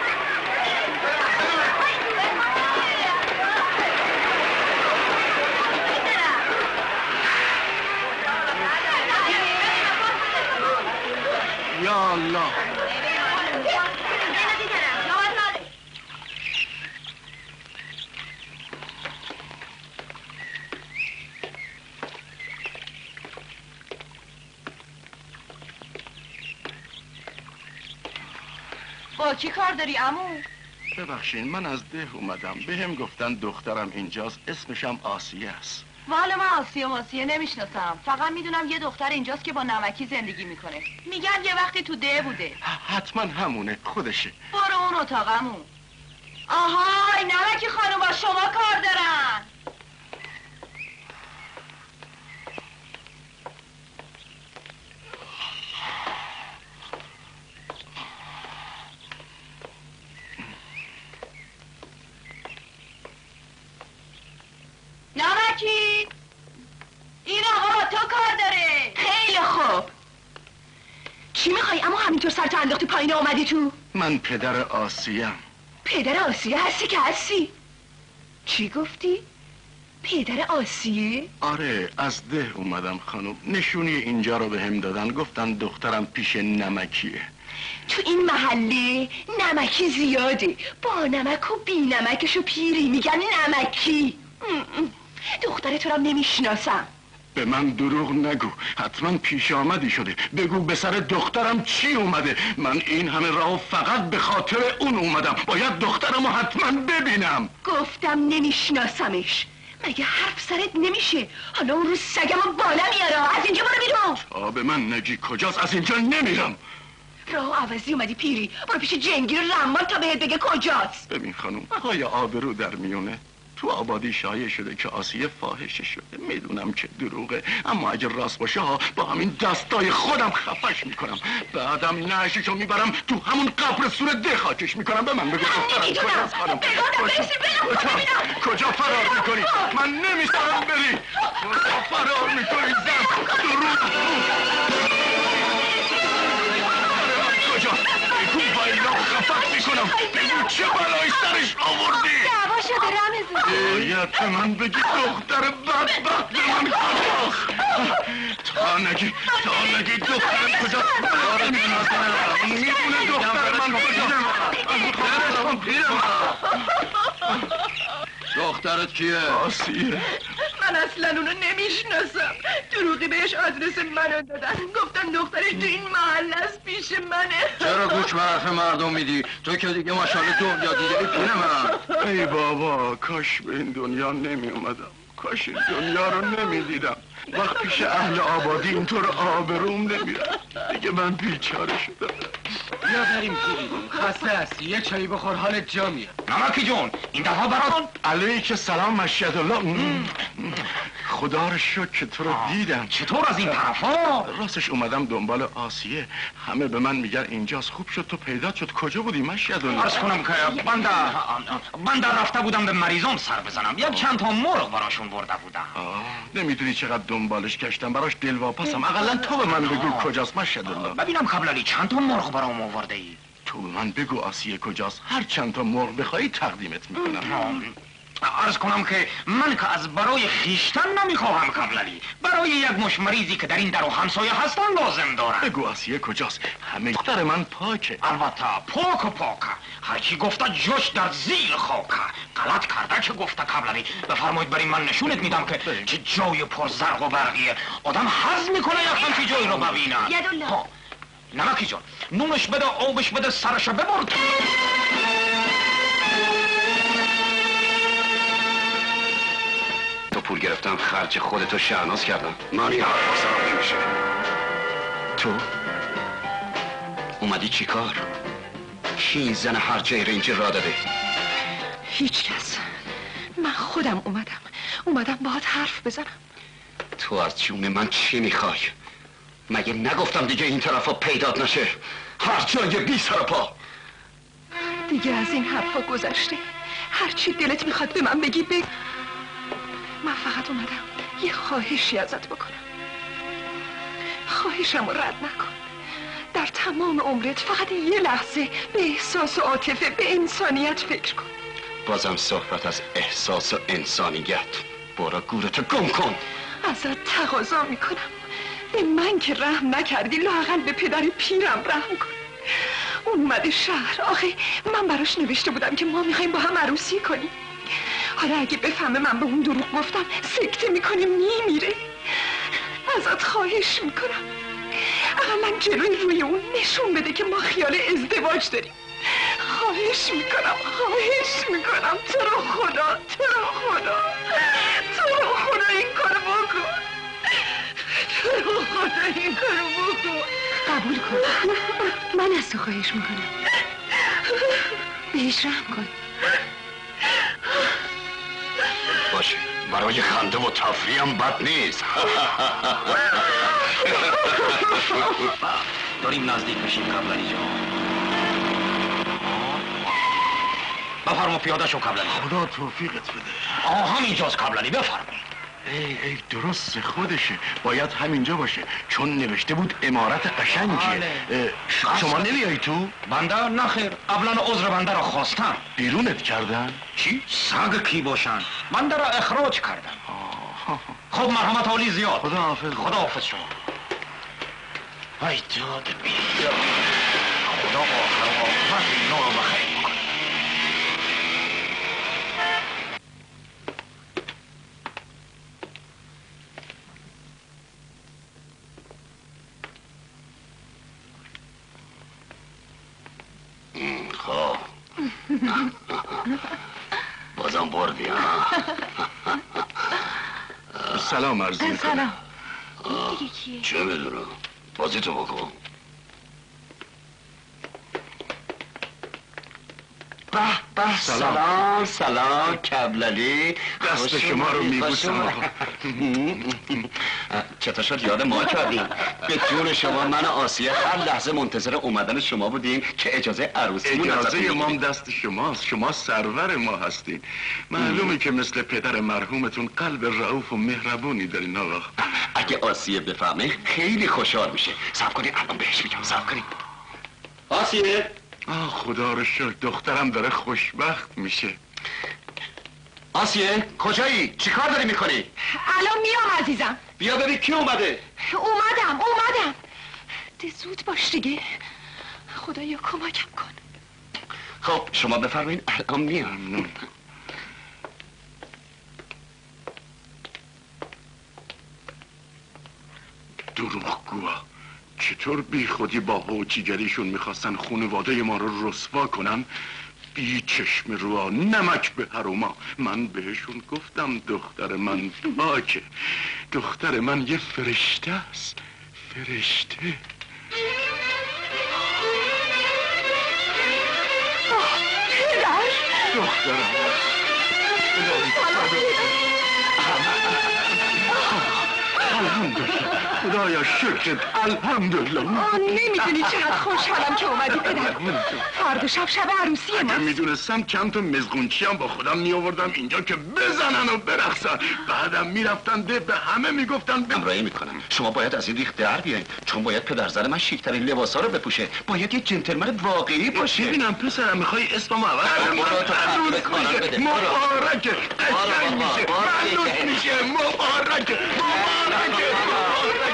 Speaker 5: یا الله
Speaker 3: با کی کار داری عمو؟
Speaker 5: ببخشین من از ده اومدم به هم گفتن دخترم اینجاست اسمشم آسیه است.
Speaker 3: والا من آسیه ماسیه نمیشناسم. فقط میدونم یه دختر اینجاست که با نمکی زندگی میکنه. میگن یه وقتی تو ده بوده.
Speaker 5: حتما همونه خودشه.
Speaker 3: برو اون اتاق عمو. آهای نمکی خانم با شما کار دارن. نمکی این آقا با تو کار داره. خیلی خوب. چی میخوای اما همینطور سرتو انداختی پایین اومدی تو؟
Speaker 5: من پدر آسیه‌ام.
Speaker 3: پدر آسیه هستی که هستی؟ چی گفتی؟ پدر آسیه؟
Speaker 5: آره از ده اومدم خانم. نشونی اینجا رو به هم دادن گفتن دخترم پیش نمکیه.
Speaker 3: تو این محله نمکی زیاده. با نمک و بی نمکشو پیری میگن نمکی. دختر تو رو نمیشناسم.
Speaker 5: به من دروغ نگو حتما پیش آمدی شده. بگو به سر دخترم چی اومده. من این همه راه فقط به خاطر اون اومدم. باید دخترمو حتما ببینم.
Speaker 3: گفتم نمیشناسمش. مگه حرف سرت نمیشه؟ حالا اون روز سگمو بالا میاره. از اینجا برو بیرون.
Speaker 5: تا به من نگی کجاست از اینجا نمیرم.
Speaker 3: راه عوضی اومدی پیری. برو پیش جنگیر رمان تا بهت بگه کجاست.
Speaker 5: ببین خانم آقای آبرو در میونه. تو آبادی شایع شده که آسیه فاحشه شده. میدونم که دروغه اما اگه راست باشه ها با همین دستای خودم خفش میکنم. بعدم نعششو میبرم تو همون قبر سور ده خاکش میکنم. به من بگو دخترم کجاست خانم؟ کجا فرار میکنی؟ من نمیذارم بری. کجا فرار میکنی زن؟ دروغ کجا؟ بگو بایلا خفت میکنم. بگو چه بلایی سرش آوردی؟
Speaker 3: دعوا شده رمز
Speaker 5: باید به من بگی دختر بدبخت به من کجاست؟ تا نگی تا نگی دختر کجاست؟ آره میدونه دختر من کجاست؟
Speaker 11: دخترت کیه؟
Speaker 5: آسیه.
Speaker 10: من اصلا اونو نمیشناسم. دروغی بهش آدرس منو دادن، گفتن دخترش تو این محل است پیش منه.
Speaker 11: چرا گوش به حرف مردم میدی؟ تو که دیگه ماشاءالله دنیا دیده ای پیر من.
Speaker 5: ای بابا کاش به این دنیا نمی اومدم، کاش این دنیا رو نمی دیدم. وقت پیش اهل آبادی اینطور آبروم نمیره. دیگه من بیچاره شدم.
Speaker 11: بیا بریم پیری، خسته هستی، یه چایی بخور حالت جا میاد.
Speaker 2: نمکی جون این دفعه براتون
Speaker 5: علیک سلام مشهد الله. خدا رو شکر که تو رو دیدم.
Speaker 2: چطور از این طرفا؟
Speaker 5: راستش اومدم دنبال آسیه، همه به من میگن اینجاست. خوب شد تو پیدا شد. کجا بودی مشهد الله؟
Speaker 2: عرض کنم که بنده بنده رفته بودم به مریضان سر بزنم، یک چند تا مرغ براشون برده بودم.
Speaker 5: نمیدونی چقدر دنبالش گشتم، براش دلواپسم. اقلا تو به من بگو کجاست مشهد الله.
Speaker 2: ببینم قبلالی چند تا مرغ برام آورده ای؟
Speaker 5: تو به من بگو آسیه کجاست، هر چند تا مرغ بخوایی تقدیمت میکنم.
Speaker 2: عرض کنم که من که از برای خیشتن نمیخواهم قبلالی، برای یک مش مریضی که در این در و همسایه هستن لازم دارم.
Speaker 5: بگو آسیه کجاست، همه دختر من پاکه.
Speaker 2: البته پاک و پاکه، هرچی گفته جوش در زیر خاکه. غلط کرده که گفته قبلالی. بفرمایید برای من نشونت میدم که چه جای پر زرق و برقیه. آدم حظ میکنه یک همچی جایی رو ببینه.
Speaker 3: یدالله
Speaker 2: نمکی جان نونش بده آبش بده سرش ببرد.
Speaker 9: تو پول گرفتم خرج خودتو شهناز کردم. من این حرفا سرم نمیشه.
Speaker 4: تو اومدی چی کار؟ کی این زن هر جای رنج را داده؟
Speaker 12: هیچ کس. من خودم اومدم اومدم باهات حرف بزنم.
Speaker 4: تو از جون من چی میخوای؟ مگه نگفتم دیگه این طرفا پیدات نشه؟ هر جای بی سر پا.
Speaker 12: دیگه از این حرفا گذشته. هرچی دلت میخواد به من بگی بگو. من فقط اومدم یه خواهشی ازت بکنم. خواهشم رو رد نکن. در تمام عمرت فقط یه لحظه به احساس و عاطفه به انسانیت فکر کن.
Speaker 4: بازم صحبت از احساس و انسانیت. برو گورتو گم کن.
Speaker 12: ازت تقاضا میکنم به من که رحم نکردی لااقل به پدر پیرم رحم کن. اون اومده شهر. آخه من براش نوشته بودم که ما میخوایم با هم عروسی کنیم. حالا اگه بفهمه من به اون دروغ گفتم سکته میکنه میمیره. ازت خواهش میکنم اقلا جلوی روی اون نشون بده که ما خیال ازدواج داریم. خواهش میکنم خواهش میکنم تو رو خدا تو رو خدا تو رو خدا این کار بکن. تو رو خدا این کار بکن.
Speaker 3: قبول کن. من از تو خواهش میکنم بهش رحم کن.
Speaker 4: باشه برای خنده و تفریح هم بد نیست.
Speaker 2: داریم نزدیک میشیم قبلالی جان. بفرما پیاده شو قبلالی.
Speaker 5: خدا توفیقت بده.
Speaker 2: آه همینجاست قبلالی بفرمایید.
Speaker 5: ای ای درست خودشه، باید همینجا باشه چون نوشته بود امارت قشنگیه. شما نمیایی تو؟
Speaker 2: بنده نخیر قبلا عذر بنده را خواستم.
Speaker 5: بیرونت کردن؟
Speaker 2: چی؟ سگ کی باشن؟ بنده را اخراج کردن. خب مرحمت عالی زیاد.
Speaker 5: خدا حافظ.
Speaker 2: خدا حافظ شما. ای داد بیا خدا آخر آفت اینا رو بخیر میکنه.
Speaker 4: خب بازم بردی ها.
Speaker 5: سلام عرض میکنم.
Speaker 3: سلام.
Speaker 4: چه میدونم بازی تو بکن. به به سلام سلام کبلالی
Speaker 5: دست شما رو میبوسم.
Speaker 4: چطور شد یاد ما کردیم؟ به جون شما من و آسیه هر لحظه منتظر اومدن شما بودیم که اجازه عروسی
Speaker 5: اجازه ما دست شماست. شما سرور ما هستین. معلومه که مثل پدر مرحومتون قلب رؤوف و مهربونی دارین آقا.
Speaker 4: اگه آسیه بفهمه خیلی خوشحال میشه. صبر کنید الان بهش میگم. صبر کنید. آسیه
Speaker 5: آه خدا رو شکر دخترم داره خوشبخت میشه.
Speaker 4: آسیه کجایی؟ چی کار داری میکنی؟
Speaker 12: الان میام عزیزم.
Speaker 4: بیا ببین کی اومده.
Speaker 12: اومدم اومدم. ده زود باش دیگه. خدایا کمکم کن.
Speaker 4: خب شما بفرمایید الان میام.
Speaker 5: دروغگوها، چطور بی خودی با هوچیگریشون میخواستن خانواده ما رو رسوا کنن؟ بی چشم روها، نمک به حروما. من بهشون گفتم دختر من پاکه، دختر من یه فرشته است، فرشته.
Speaker 12: پدر
Speaker 5: دخترم الحمدلله، خدایا شکرت، الحمدلله.
Speaker 12: آه نمیدونی چقدر خوشحالم که اومدی پدر. فردا شب شب عروسی
Speaker 5: اگه
Speaker 12: ماست.
Speaker 5: میدونستم چند تا مزغونچی هم با خودم میآوردم اینجا که بزنن و برقصن، بعدم میرفتن ده به همه میگفتن ب...
Speaker 4: همراهی میکنم. شما باید از این ریخت در بیایید، چون باید پدرزن من شیکترین لباسا رو بپوشه. باید یه جنتلمن واقعی باشه.
Speaker 5: ببینم پسرم میخوای اسممو عوض کنم؟ مبارکه، قشنگ میشه، ممنون میشه، مبارکه، مبارکه، مبارکه.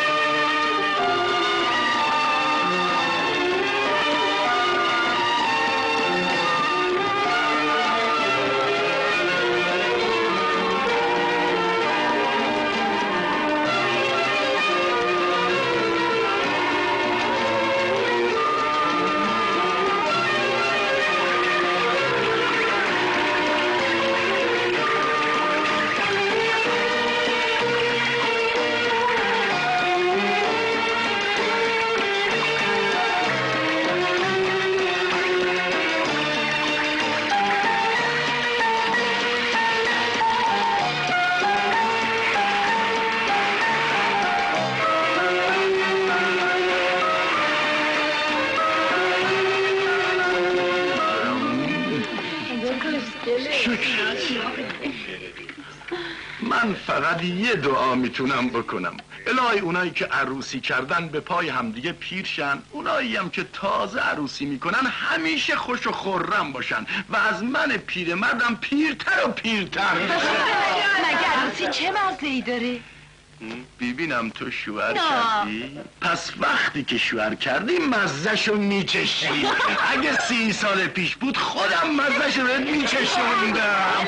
Speaker 5: من فقط یه دعا میتونم بکنم، الهی اونایی که عروسی کردن به پای همدیگه پیر شن، اونایی هم که تازه عروسی میکنن همیشه خوش و خرم باشن و از من پیرمردم پیرتر و پیرتر.
Speaker 12: مگه عروسی چه مزه‌ای داره؟
Speaker 5: ببینم تو شوهر کردی؟ پس وقتی که شوهر کردی مزهشو میچشی. اگه سی سال پیش بود خودم مزهشو بهت میچشوندم.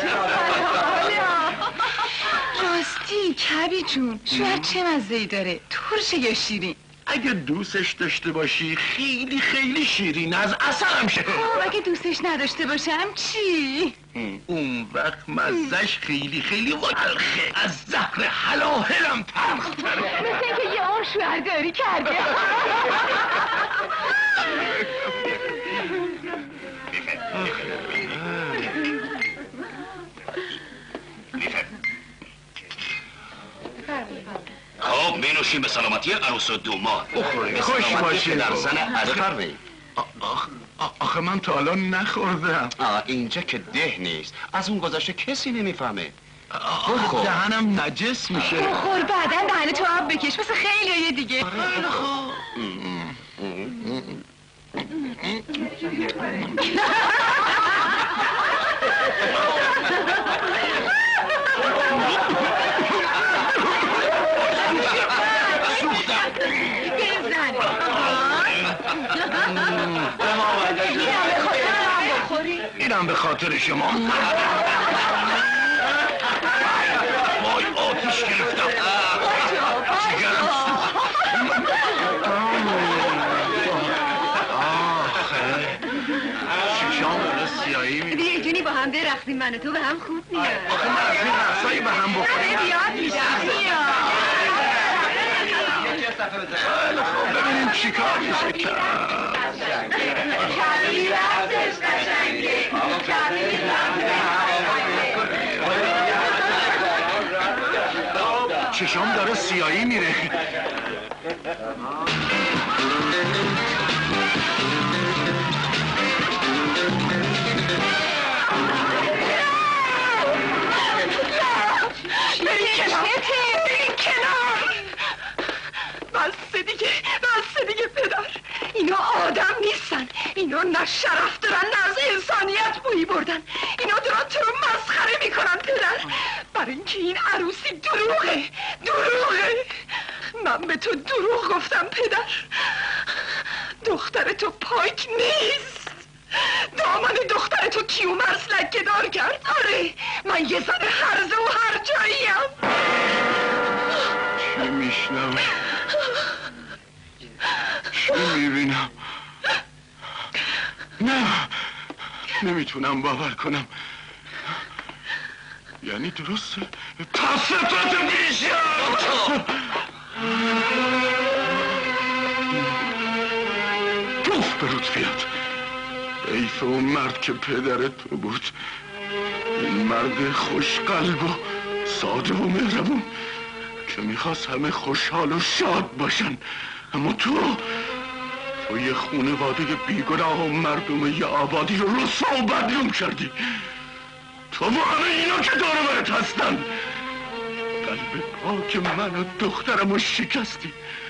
Speaker 12: راستی کبی جون، شوهر چه مزه‌ای داره؟ ترشه یا شیرین؟
Speaker 5: اگه دوستش داشته باشی خیلی خیلی شیرین، از عسل هم شه.
Speaker 12: خب اگه دوستش نداشته باشم چی؟
Speaker 5: اون وقت مزهش خیلی خیلی تلخه، از زهر حلاهلم تلختره.
Speaker 12: مثل اینکه یه عمر شوهر داری کرده.
Speaker 2: خب بینوشیم به سلامتی عروس و دوماد.
Speaker 5: خوش باشید.
Speaker 4: در زن بفرمایید.
Speaker 5: آخه من تا الان نخوردم.
Speaker 4: آه اینجا که ده نیست، از اون گذشته کسی نمیفهمه.
Speaker 5: آخه دهنم نجس میشه.
Speaker 12: بخور بعدن دهن تو آب بکش مثل خیلی دیگه.
Speaker 5: خیلی خوب. اینم به خاطر شما. وای آتیش گرفتم، جگرم سوخت. آخه ششام داره سیاهی میده.
Speaker 3: یه جونی با هم برقصیم من و تو به هم خوب میاد.
Speaker 5: آخه من از این رقصایی به هم بخوریم.
Speaker 3: بیاد میدم
Speaker 5: خیلی خوب ببینیم چی کار میشه کرد.
Speaker 1: کبی رفتش قشنگه، کبی
Speaker 5: چشام داره سیاهی میره.
Speaker 12: بری کنار، بری کنار. بسته دیگه، بسته دیگه پدر. اینا آدم نیستن، اینا نه شرف دارن نه از انسانیت بویی بردن. اینا دارن تو رو مسخره اینکه این عروسی دروغه دروغه. من به تو دروغ گفتم پدر. دختر تو پاک نیست. دامن دختر تو کیومرث لکه دار کرد. آره من یه زن هرزه و هر جاییم.
Speaker 5: چی میشنم؟ چی میبینم؟ نه نمیتونم باور کنم. یعنی درسته؟ تصفت بیشم! توف به لطفیت. حیف اون مرد که پدر تو بود. این مرد خوشقلب و ساده و مهربون که میخواست همه خوشحال و شاد باشن. اما تو تو یه خونواده بیگناه و مردم یه آبادی رو رسوا و بدنام کردی. تو با همه اینا که دور برت هستن قلب پاک من و دخترم رو شکستی.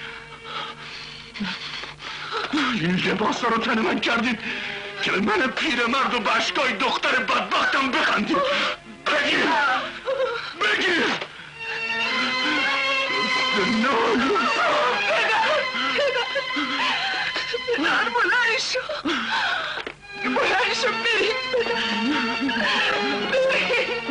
Speaker 5: این لباس رو تن من کردید که من پیرمرد و به اشکای دختر بدبختم بخندید. بگیر بگیر نالوس.
Speaker 12: پدر بلند شو بلند شو بریم بریم.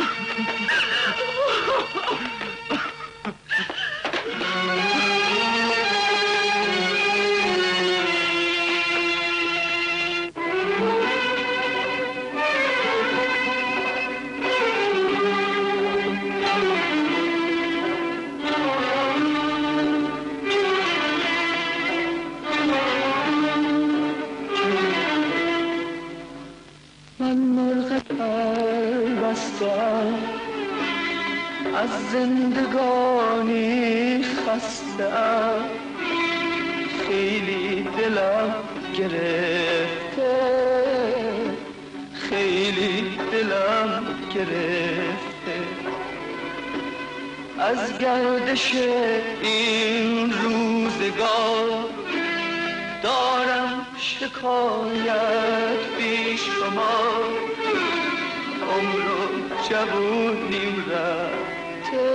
Speaker 1: از زندگانی خستم. خیلی دلم گرفته خیلی دلم گرفته از گردش این روزگار. دارم شکایت بی شمار. عمر و جوونیم رفته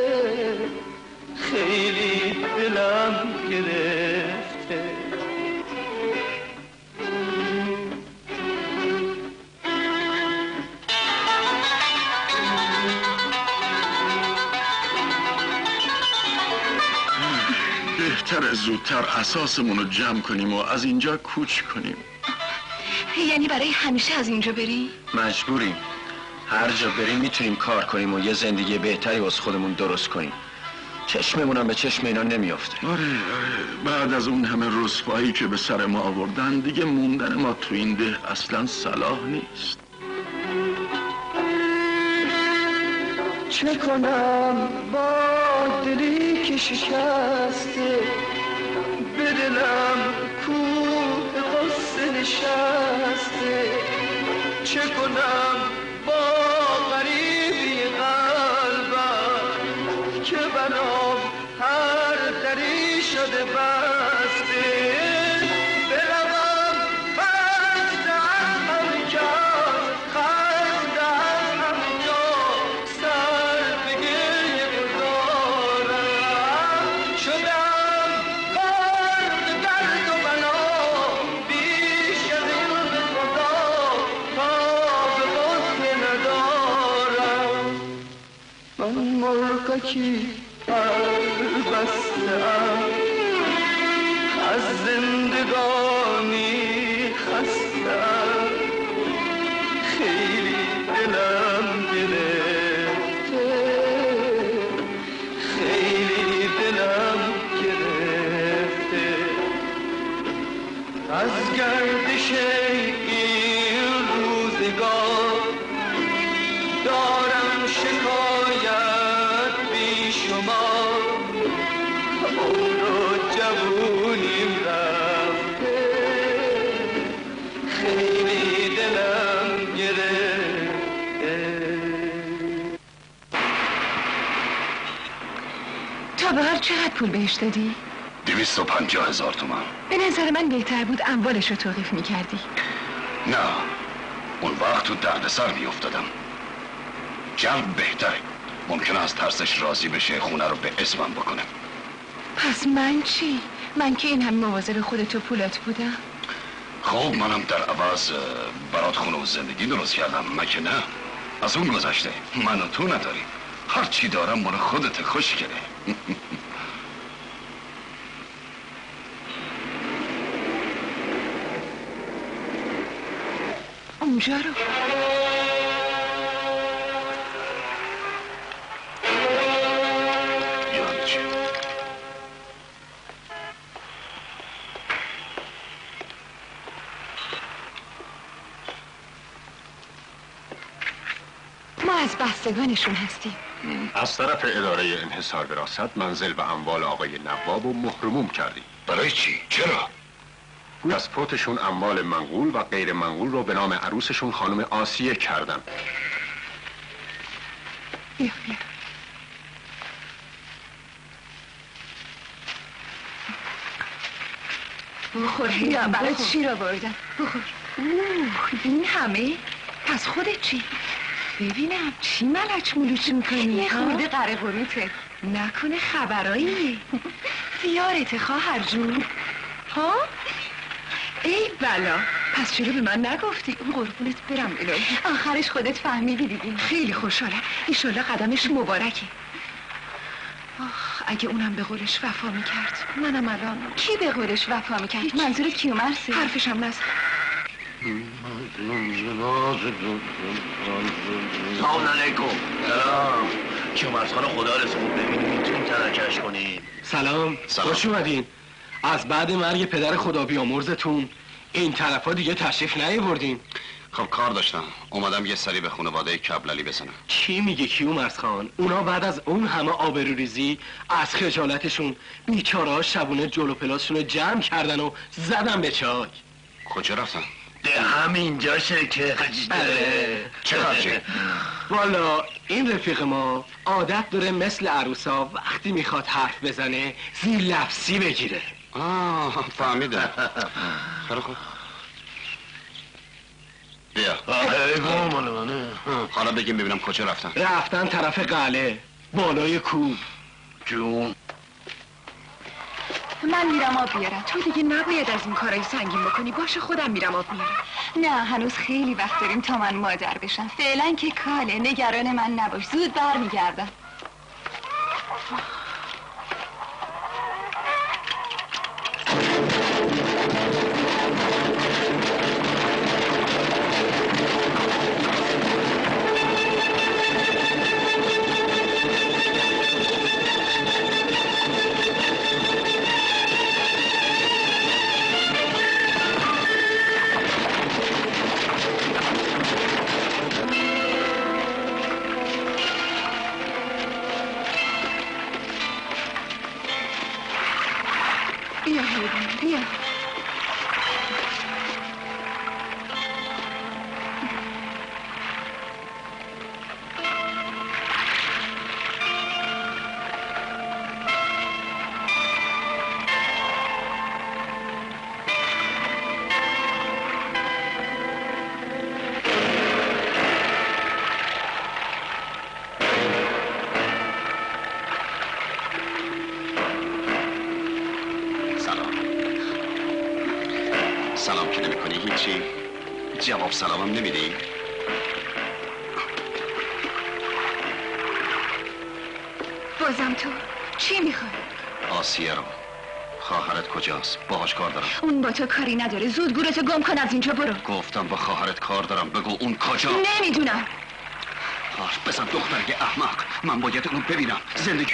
Speaker 1: خیلی دلم گرفته.
Speaker 5: بهتره زودتر اساسمون رو جمع کنیم و از اینجا کوچ کنیم.
Speaker 12: یعنی برای همیشه از اینجا بریم؟
Speaker 11: مجبوریم. هر جا بریم میتونیم کار کنیم و یه زندگی بهتری واسه خودمون درست کنیم. چشممونم به چشم اینا نمیافته.
Speaker 5: آره آره بعد از اون همه رسوایی که به سر ما آوردن دیگه موندن ما تو این ده اصلا صلاح نیست.
Speaker 1: چه کنم با دلی که شکسته به دلم کوه قصه نشسته. چه کنم با غریبی قلبم که برام هر دری شده بسته. بروم خسته از همه جا خسته از همه جا سر به گریه گذارم. شدم غرق درد و بلا بیش از این به خدا تا به غصه ندارم. من مرغکی بستم از زندگانی خستم. خیلی دلم گرفته خیلی دلم گرفته از گردش این روزگار. دارم شکایت بی شمار. عمر و جوونیم رفته خیلی دلم گرفته.
Speaker 12: تا به حال چقدر پول بهش دادی؟
Speaker 9: دویست و پنجاه هزار تومن.
Speaker 12: به نظر من بهتر بود اموالش رو توقیف میکردی.
Speaker 9: نه اون وقت تو دردسر میافتادم. جمع بهتره.
Speaker 4: ممکنه از ترسش راضی بشه خونه رو به اسمم بکنه.
Speaker 12: پس من چی؟ من که این همه مواظب خودت و پولت بودم.
Speaker 4: خب منم در عوض برات خونه و زندگی درست کردم، مگه نه؟ از اون گذشته من و تو نداری. هر چی دارم مال خودت، خوشگله.
Speaker 12: اونجا رو
Speaker 4: یعنی چی؟
Speaker 12: ما از بستگانشون هستیم.
Speaker 9: از طرف اداره انحصار وراثت منزل و اموال آقای نواب و محروم کردیم.
Speaker 4: برای چی؟ چرا؟
Speaker 9: از فوتشون اموال منقول و غیر منقول رو به نام عروسشون خانم آسیه کردن.
Speaker 12: بیا بیا. بخور بیا برای چی رو بردم؟ بخور. اوه این همه؟ پس خودت چی؟ ببینم چی ملچ ملوچ میکنی؟ یه خورده قره قروته. نکنه خبرایی؟ زیارت خواهر جون. ها؟ ای بلا، پس چرا به من نگفتی؟ اون قربونت برم الهی. آخرش خودت فهمیدی دیگه. خیلی خوشحالم. ایشالله قدمش مبارکه. آخ اگه اونم به قولش وفا میکرد. منم الان. کی به قولش وفا میکرد؟ منظور کیومرثه؟ حرفشم نزن.
Speaker 6: سلام علیکم. سلام. کیومرث خانو خدا رسون ببینیم میتونیم ترکش کنیم.
Speaker 11: سلام. خوش اومدین. از بعد مرگ پدر خدا بیامرزتون این طرفا دیگه تشریف نیاوردین.
Speaker 4: خب کار داشتم، اومدم یه سری به خانواده کبللی بزنم.
Speaker 11: چی میگه کیومرث خان؟ اونا بعد از اون همه آبروریزی از خجالتشون بیچاره‌ها شبونه جلو پلاسشون جمع کردن و زدن به چاک.
Speaker 4: کجا رفتن؟
Speaker 6: ده همینجاشه که خرجی داره.
Speaker 4: چه خرجی؟
Speaker 11: والا این رفیق ما عادت داره مثل عروسا وقتی میخواد حرف بزنه زیر لفظی بگیره.
Speaker 4: آه فهمیدم. خیلی خوب. بیا.
Speaker 6: ایوه مال منه.
Speaker 4: حالا بگیم ببینم کجا رفتن.
Speaker 11: رفتن طرف قلعه بالای کوه.
Speaker 6: جون
Speaker 12: من میرم آب بیارم. تو دیگه نباید از این کارای سنگین بکنی. باشه خودم میرم آب میارم.
Speaker 3: نه هنوز خیلی وقت داریم تا من مادر بشم. فعلا که کاله، نگران من نباش، زود برمیگردم.
Speaker 12: بیا هیدن بیا.
Speaker 4: سلام که نمی کنی هیچی؟ جواب سلامم نمیدی؟
Speaker 12: بازم تو چی میخوای؟
Speaker 4: آسیه رو. خواهرت کجاست؟ باهاش کار دارم.
Speaker 3: اون با تو کاری نداره، زود گورتو گم کن از اینجا برو.
Speaker 4: گفتم با خواهرت کار دارم، بگو اون کجا؟
Speaker 3: نمیدونم.
Speaker 4: حرف بزن دخترگ احمق، من باید اونو ببینم. زندگی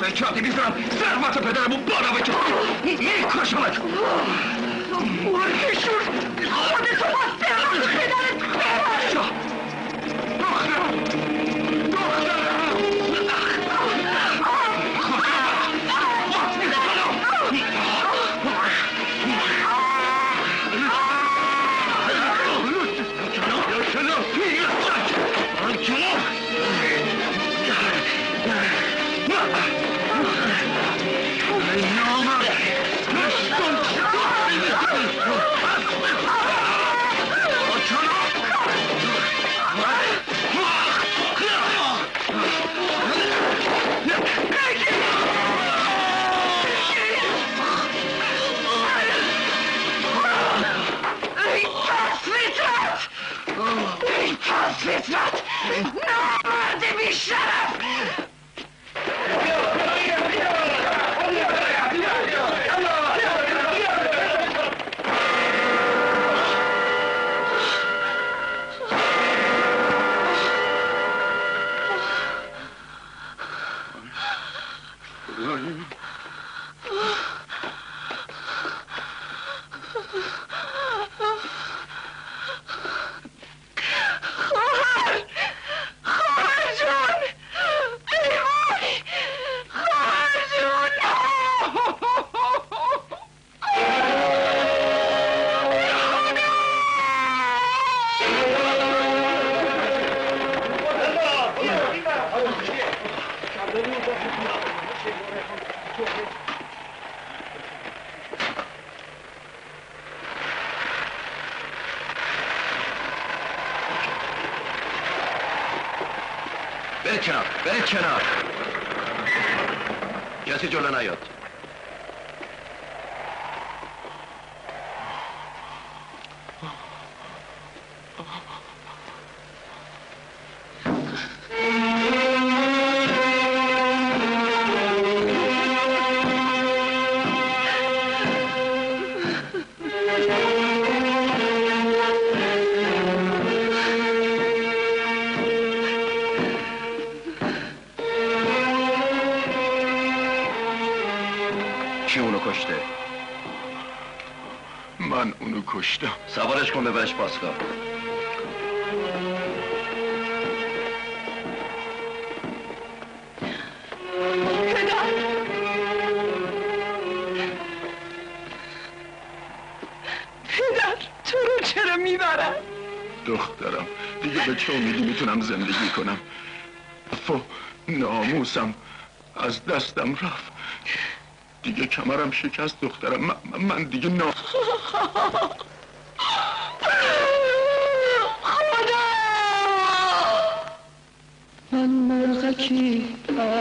Speaker 6: کاری کردی میذارم ثروت پدرمو بالا بکشی میکشمت
Speaker 7: مرگشون خودتو با ثروت پدرت ببر
Speaker 6: دخترم دخترم
Speaker 7: فطرت نامرد بیشرف
Speaker 6: برید کنار برید کنار کسی جلو نیاد کی اونو کشته؟
Speaker 5: من اونو کشتم.
Speaker 6: سوارش کن ببرش پاسگاه.
Speaker 7: پدر پدر تو رو چرا میبرن؟
Speaker 5: دخترم دیگه به چه امیدی میتونم زندگی کنم؟ فو ناموسم از دستم رفت، دیگه کمرم شکست دخترم. من, من دیگه نا
Speaker 1: خدا من مرغکی